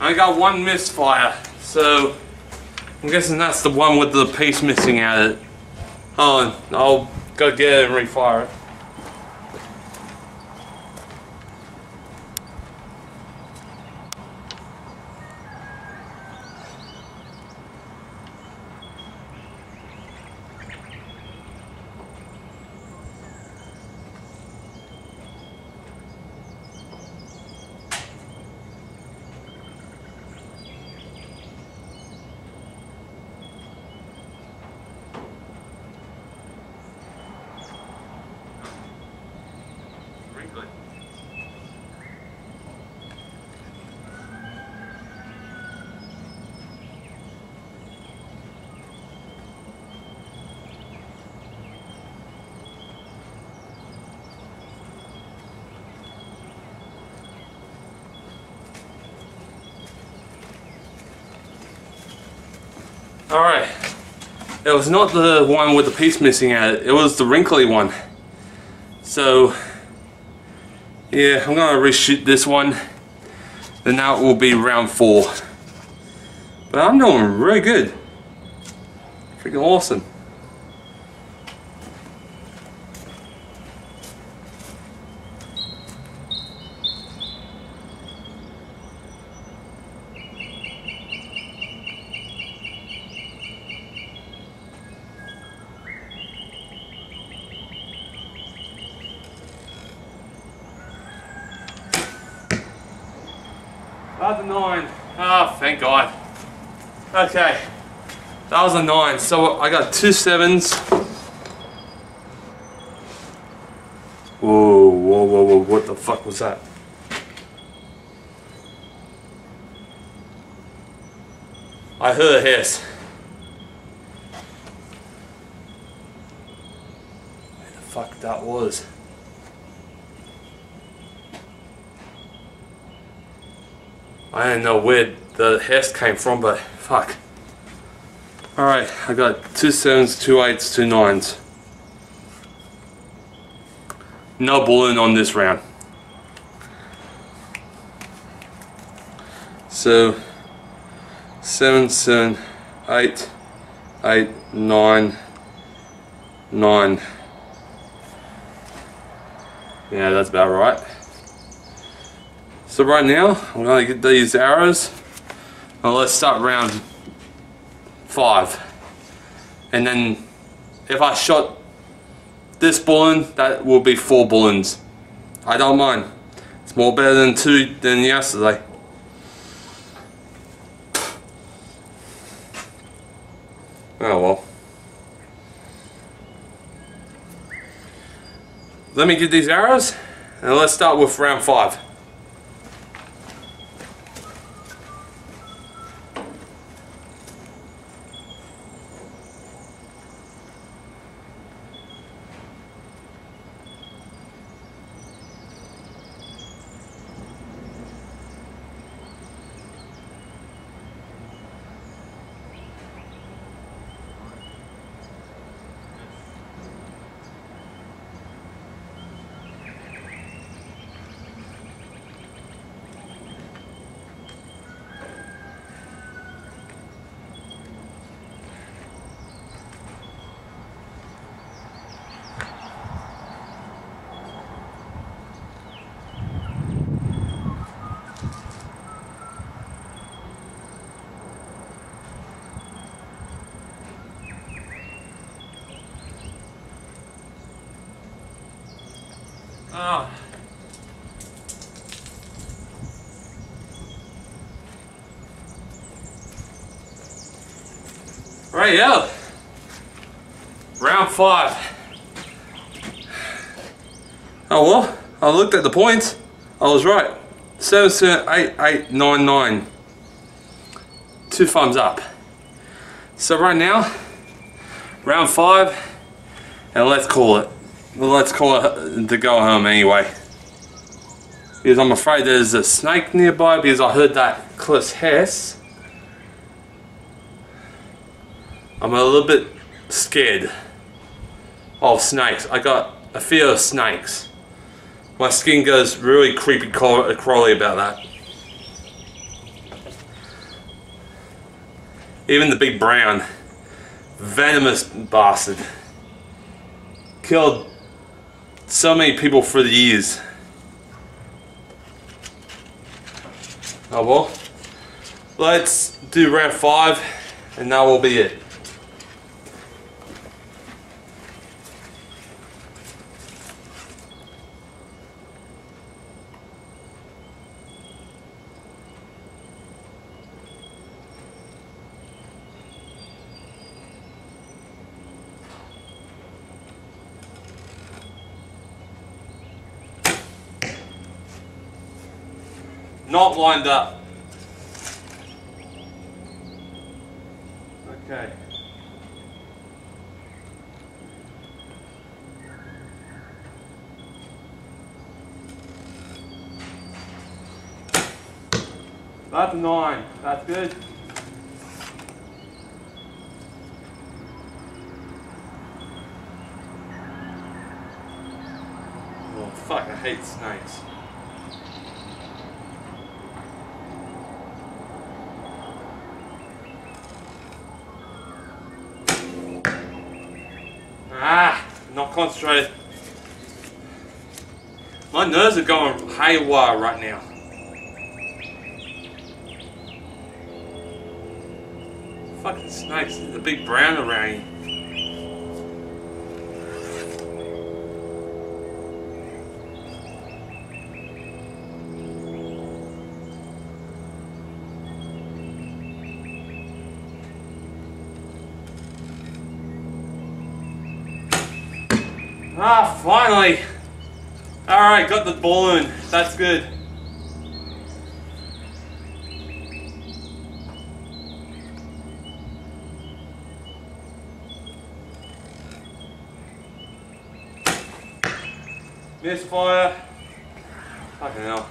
I got one misfire, so I'm guessing that's the one with the piece missing out of it. Hold on, I'll go get it and refire it. Alright, it was not the one with the piece missing out, it was the wrinkly one. So, yeah, I'm gonna reshoot this one, then now it will be round four. But I'm doing really good. Freaking awesome. That was a nine. Ah, oh, thank God. Okay, that was a nine. So I got two sevens. Whoa, whoa, whoa, whoa! What the fuck was that? I heard a hiss. Where the fuck that was? I didn't know where the hiss came from, but fuck. Alright, I got two sevens, two eights, two nines. No balloon on this round. So, seven, seven, eight, eight, nine, nine. Yeah, that's about right. So right now, I'm going to get these arrows, and let's start round five. And then, if I shot this balloon, that will be four balloons. I don't mind. It's more better than two than yesterday. Oh well. Let me get these arrows, and let's start with round five. Oh. Right, yeah. Round five. Oh well, I looked at the points. I was right. Seven, seven, eight, eight, nine, nine. Two thumbs up. So right now, round five, and let's call it. Well, let's call it to go home anyway. Because I'm afraid there's a snake nearby because I heard that close hiss. I'm a little bit scared of snakes. I got a fear of snakes. My skin goes really creepy crawly about that. Even the big brown, venomous bastard. Killed so many people for the years. Oh well. Let's do round five and that will be it. Not lined up. Okay. That's a nine. That's good. Oh fuck, I hate snakes. Ah, not concentrated. My nerves are going haywire right now. Fucking snakes, there's a big brown around here. Ah, finally! Alright, got the balloon. That's good. Misfire. Fucking hell.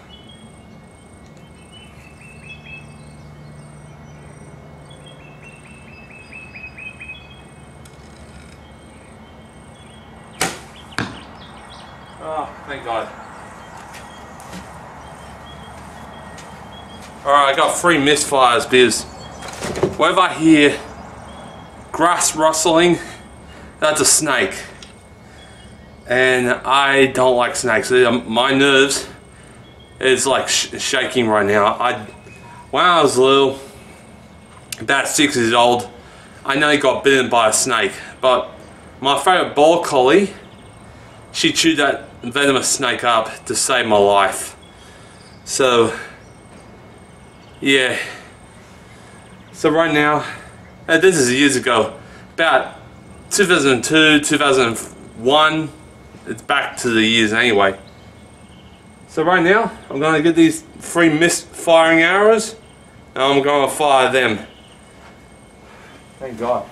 Oh, thank God. Alright, I got three misfires because whenever I hear grass rustling, that's a snake. And I don't like snakes. My nerves is like sh shaking right now. I, when I was little, about six years old, I nearly got bitten by a snake. But my favourite border collie, she chewed that venomous snake up to save my life. So, yeah. So right now, and this is years ago, about two thousand two, two thousand one, it's back to the years anyway. So right now, I'm going to get these three misfiring arrows, and I'm going to fire them. Thank God.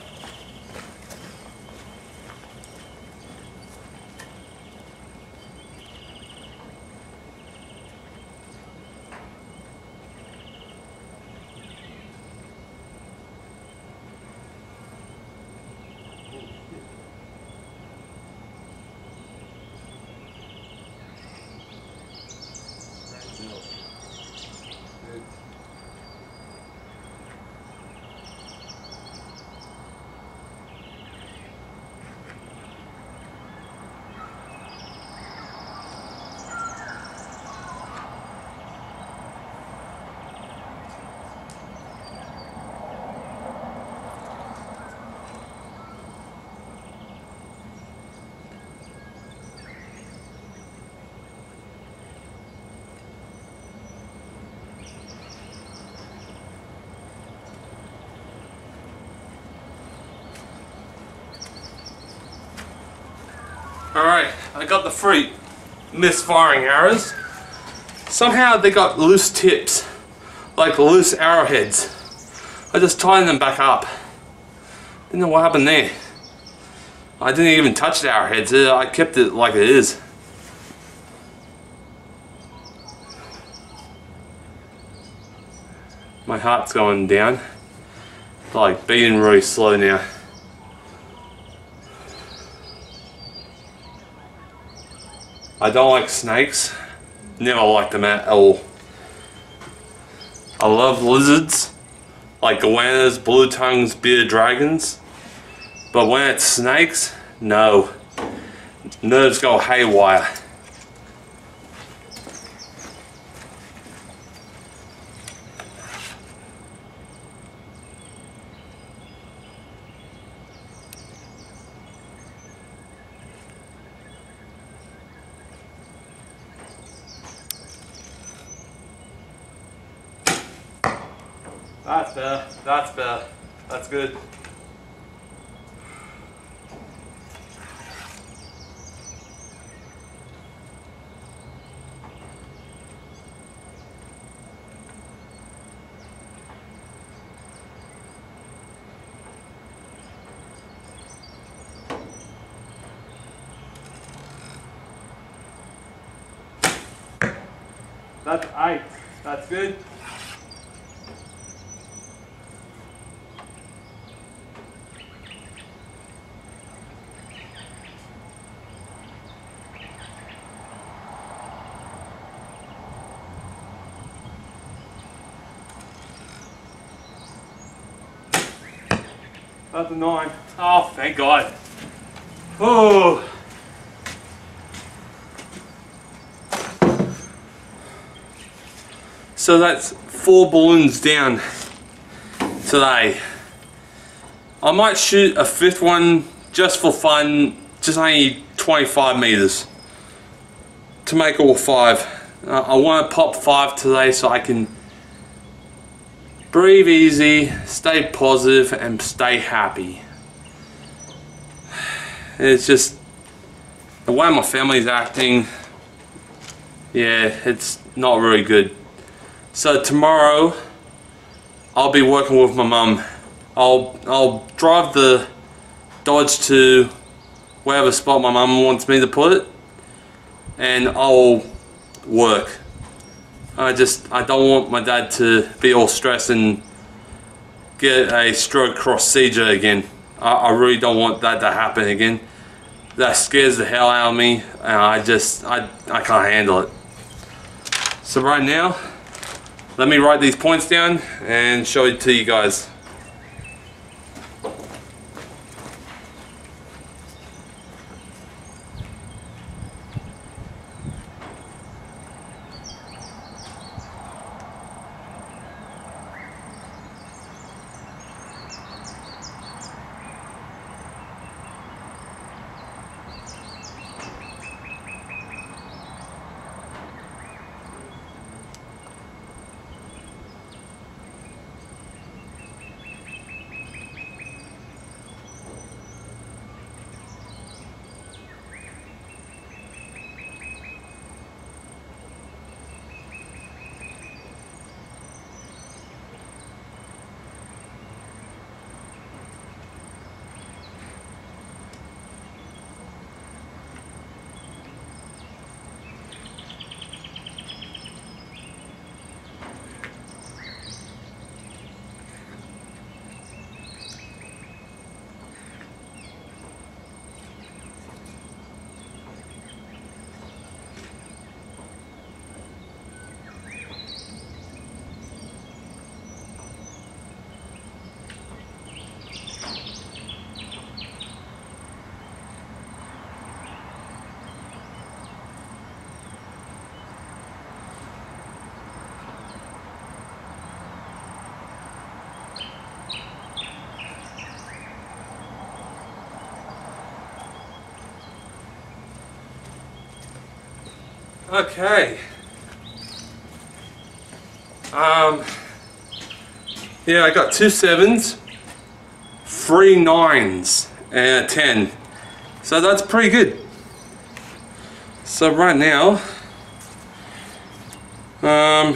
Alright, I got the three misfiring arrows. Somehow they got loose tips, like loose arrowheads. I just tightened them back up. Didn't know what happened there. I didn't even touch the arrowheads, I kept it like it is. My heart's going down. It's like beating really slow now. I don't like snakes. Never liked them at all. I love lizards. like goannas, blue tongues, bearded dragons. But when it's snakes, no. Nerves go haywire. That's better, that's better, that's good. That's eight, that's good. That's a nine. Oh, thank God. Oh. So that's four balloons down today. I might shoot a fifth one just for fun, just only twenty-five meters to make all five. Uh, I want to pop five today so I can breathe easy, stay positive, and stay happy. It's just the way my family's acting, yeah, it's not really good. So tomorrow, I'll be working with my mum. I'll, I'll drive the Dodge to wherever spot my mum wants me to put it, and I'll work. I just, I don't want my dad to be all stressed and get a stroke cross seizure again. I, I really don't want that to happen again. That scares the hell out of me, and I just, I, I can't handle it. So right now, let me write these points down and show it to you guys. Okay. Um, yeah, I got two sevens, three nines, and a ten. So that's pretty good. So right now, um,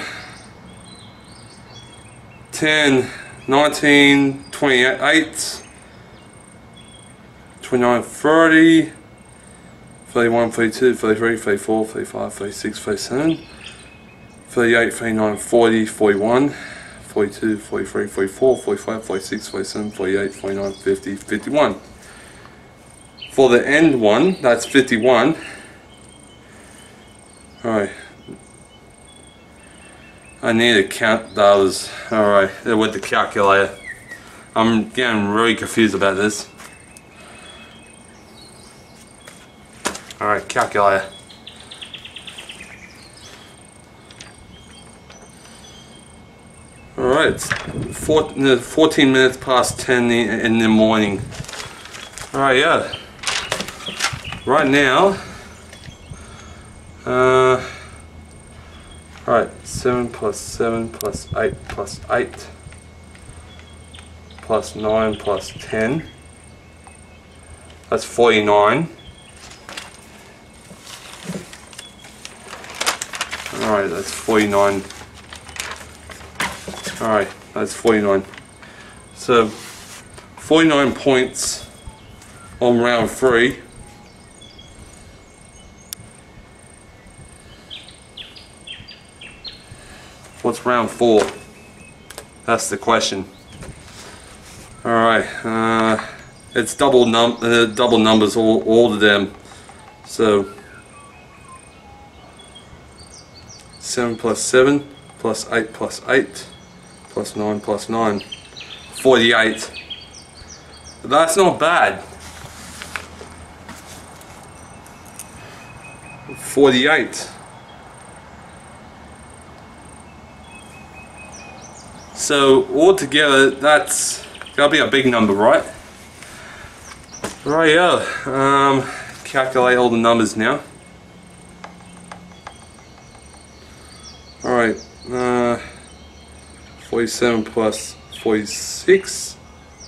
ten, nineteen, twenty-eight, twenty-nine, thirty, thirty-one, thirty-two, thirty-three, thirty-four, thirty-five, thirty-six, thirty-seven, thirty-eight, thirty-nine, forty, forty-one, forty-two, forty-three, forty-four, forty-five, forty-six, forty-seven, forty-eight, forty-nine, fifty, fifty-one. For the end one, that's fifty-one. Alright. I need to count those. Alright, with the calculator. I'm getting really confused about this. Alright, calculator. Alright, it's four, fourteen minutes past ten in the morning. Alright, yeah. Right now, uh, alright, seven plus seven plus eight plus eight plus nine plus ten. That's forty-nine. Alright, that's forty-nine. Alright, that's forty-nine. So, forty-nine points on round three. What's round four? That's the question. Alright, uh, it's double num uh, double numbers, all, all of them. So, seven plus seven plus eight plus eight plus nine plus nine. forty-eight. That's not bad. forty-eight. So altogether, that's gotta be a big number, right? Right, yeah. Um, calculate all the numbers now. All right. Uh, forty-seven plus forty-six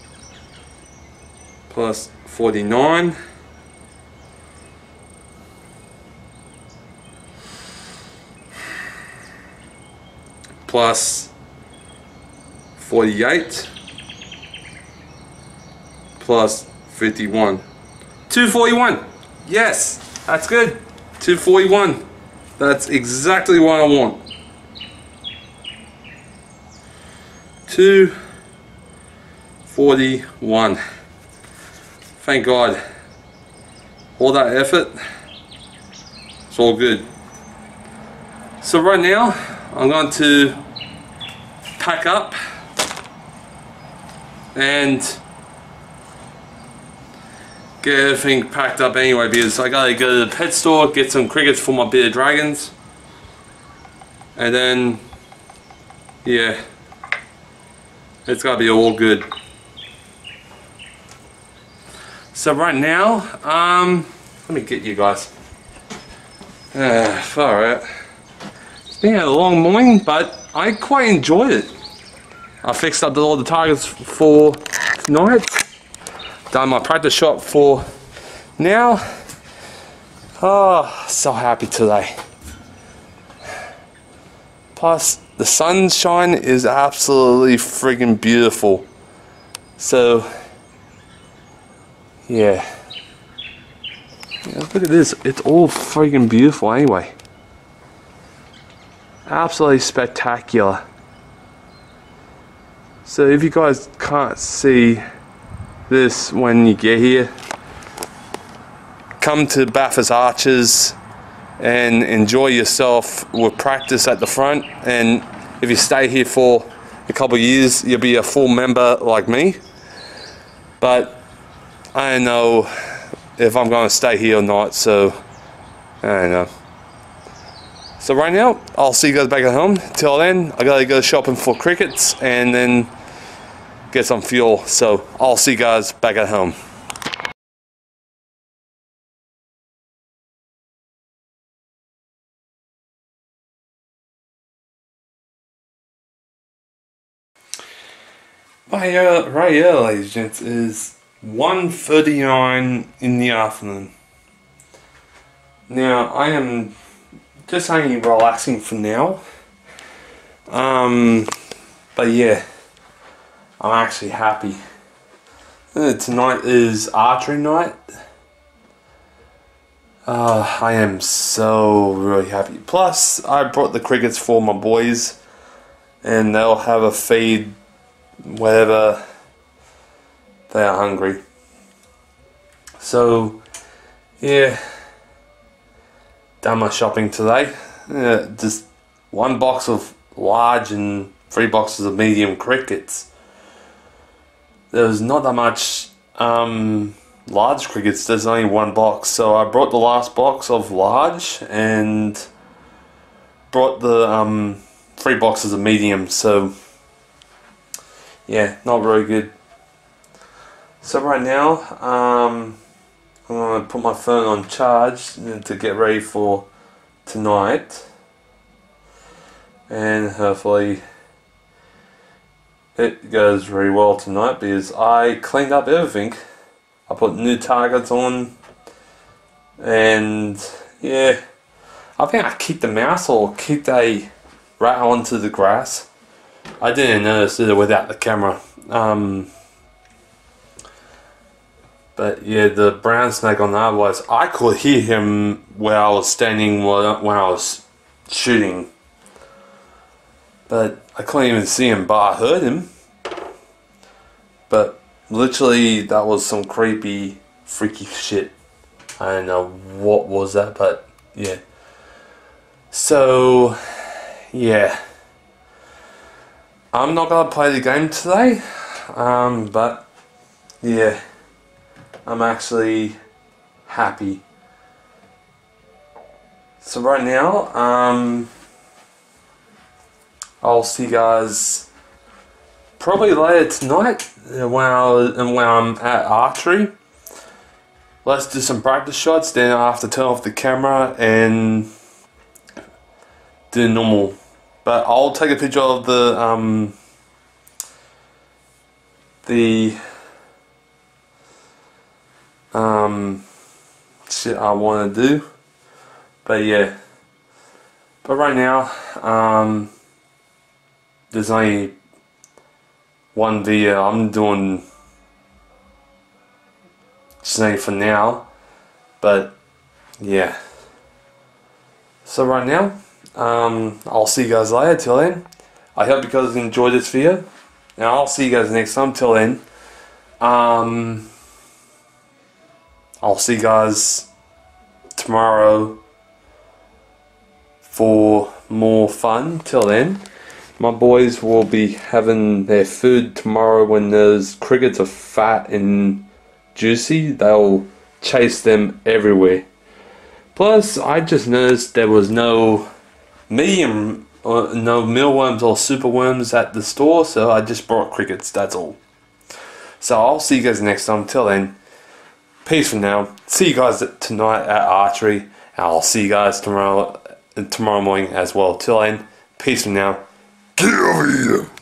plus forty-nine plus forty-eight plus fifty-one. two forty-one. Yes, that's good. two forty-one. That's exactly what I want. two forty-one. Thank God. All that effort, it's all good. So right now, I'm going to pack up and get everything packed up anyway, because I gotta go to the pet store, get some crickets for my bearded dragons, and then yeah, it's gotta be all good. So right now, um, let me get you guys. Uh, alright. It's been a long morning, but I quite enjoyed it. I fixed up all the targets for tonight. Done my practice shot for now. Oh, so happy today. Plus, the sunshine is absolutely friggin' beautiful. So, yeah. yeah. Look at this. It's all friggin' beautiful anyway. Absolutely spectacular. So if you guys can't see this when you get here, come to Bathurst Archers and enjoy yourself with practice at the front. And if you stay here for a couple of years, you'll be a full member like me. But I don't know if I'm going to stay here or not, so I don't know. So right now, I'll see you guys back at home. Till then, I gotta go shopping for crickets and then get some fuel. So I'll see you guys back at home. Right, uh, right here, ladies and gents, is one thirty-nine in the afternoon. Now, I am just only relaxing for now. Um, but yeah, I'm actually happy. Uh, tonight is archery night. Uh, I am so really happy. Plus, I brought the crickets for my boys, and they'll have a feed whenever they are hungry. So, yeah. Done my shopping today. Uh, just one box of large and three boxes of medium crickets. There was not that much um, large crickets. There's only one box, so I brought the last box of large and brought the um, three boxes of medium. So yeah, not very good. So right now, um, I'm going to put my phone on charge to get ready for tonight, and hopefully it goes very well tonight, because I cleaned up everything. I put new targets on, and yeah, I think I kicked a mouse or kicked a rat onto the grass. I didn't notice it without the camera. Um, but yeah, the brown snake on that was, I could hear him where I was standing when I was shooting. But I couldn't even see him, but I heard him. But literally, that was some creepy, freaky shit. I don't know what was that, but yeah. So, yeah. I'm not gonna play the game today, um, but yeah, I'm actually happy. So right now, um, I'll see you guys probably later tonight when, I, when I'm at archery. Let's do some practice shots, then I have to turn off the camera and do normal. But I'll take a picture of the um, the um, shit I want to do. But yeah, but right now, um, there's only one video I'm doing today for now. But yeah, so right now, um, I'll see you guys later. Till then, I hope you guys enjoyed this video, and I'll see you guys next time. Till then, um, I'll see you guys tomorrow for more fun. Till then, my boys will be having their food tomorrow. When those crickets are fat and juicy, they'll chase them everywhere. Plus, I just noticed there was no medium, or no mealworms or superworms at the store, so I just brought crickets, that's all. So I'll see you guys next time. Till then, peace for now. See you guys tonight at archery, and I'll see you guys tomorrow tomorrow morning as well. Till then, peace for now. Get over here!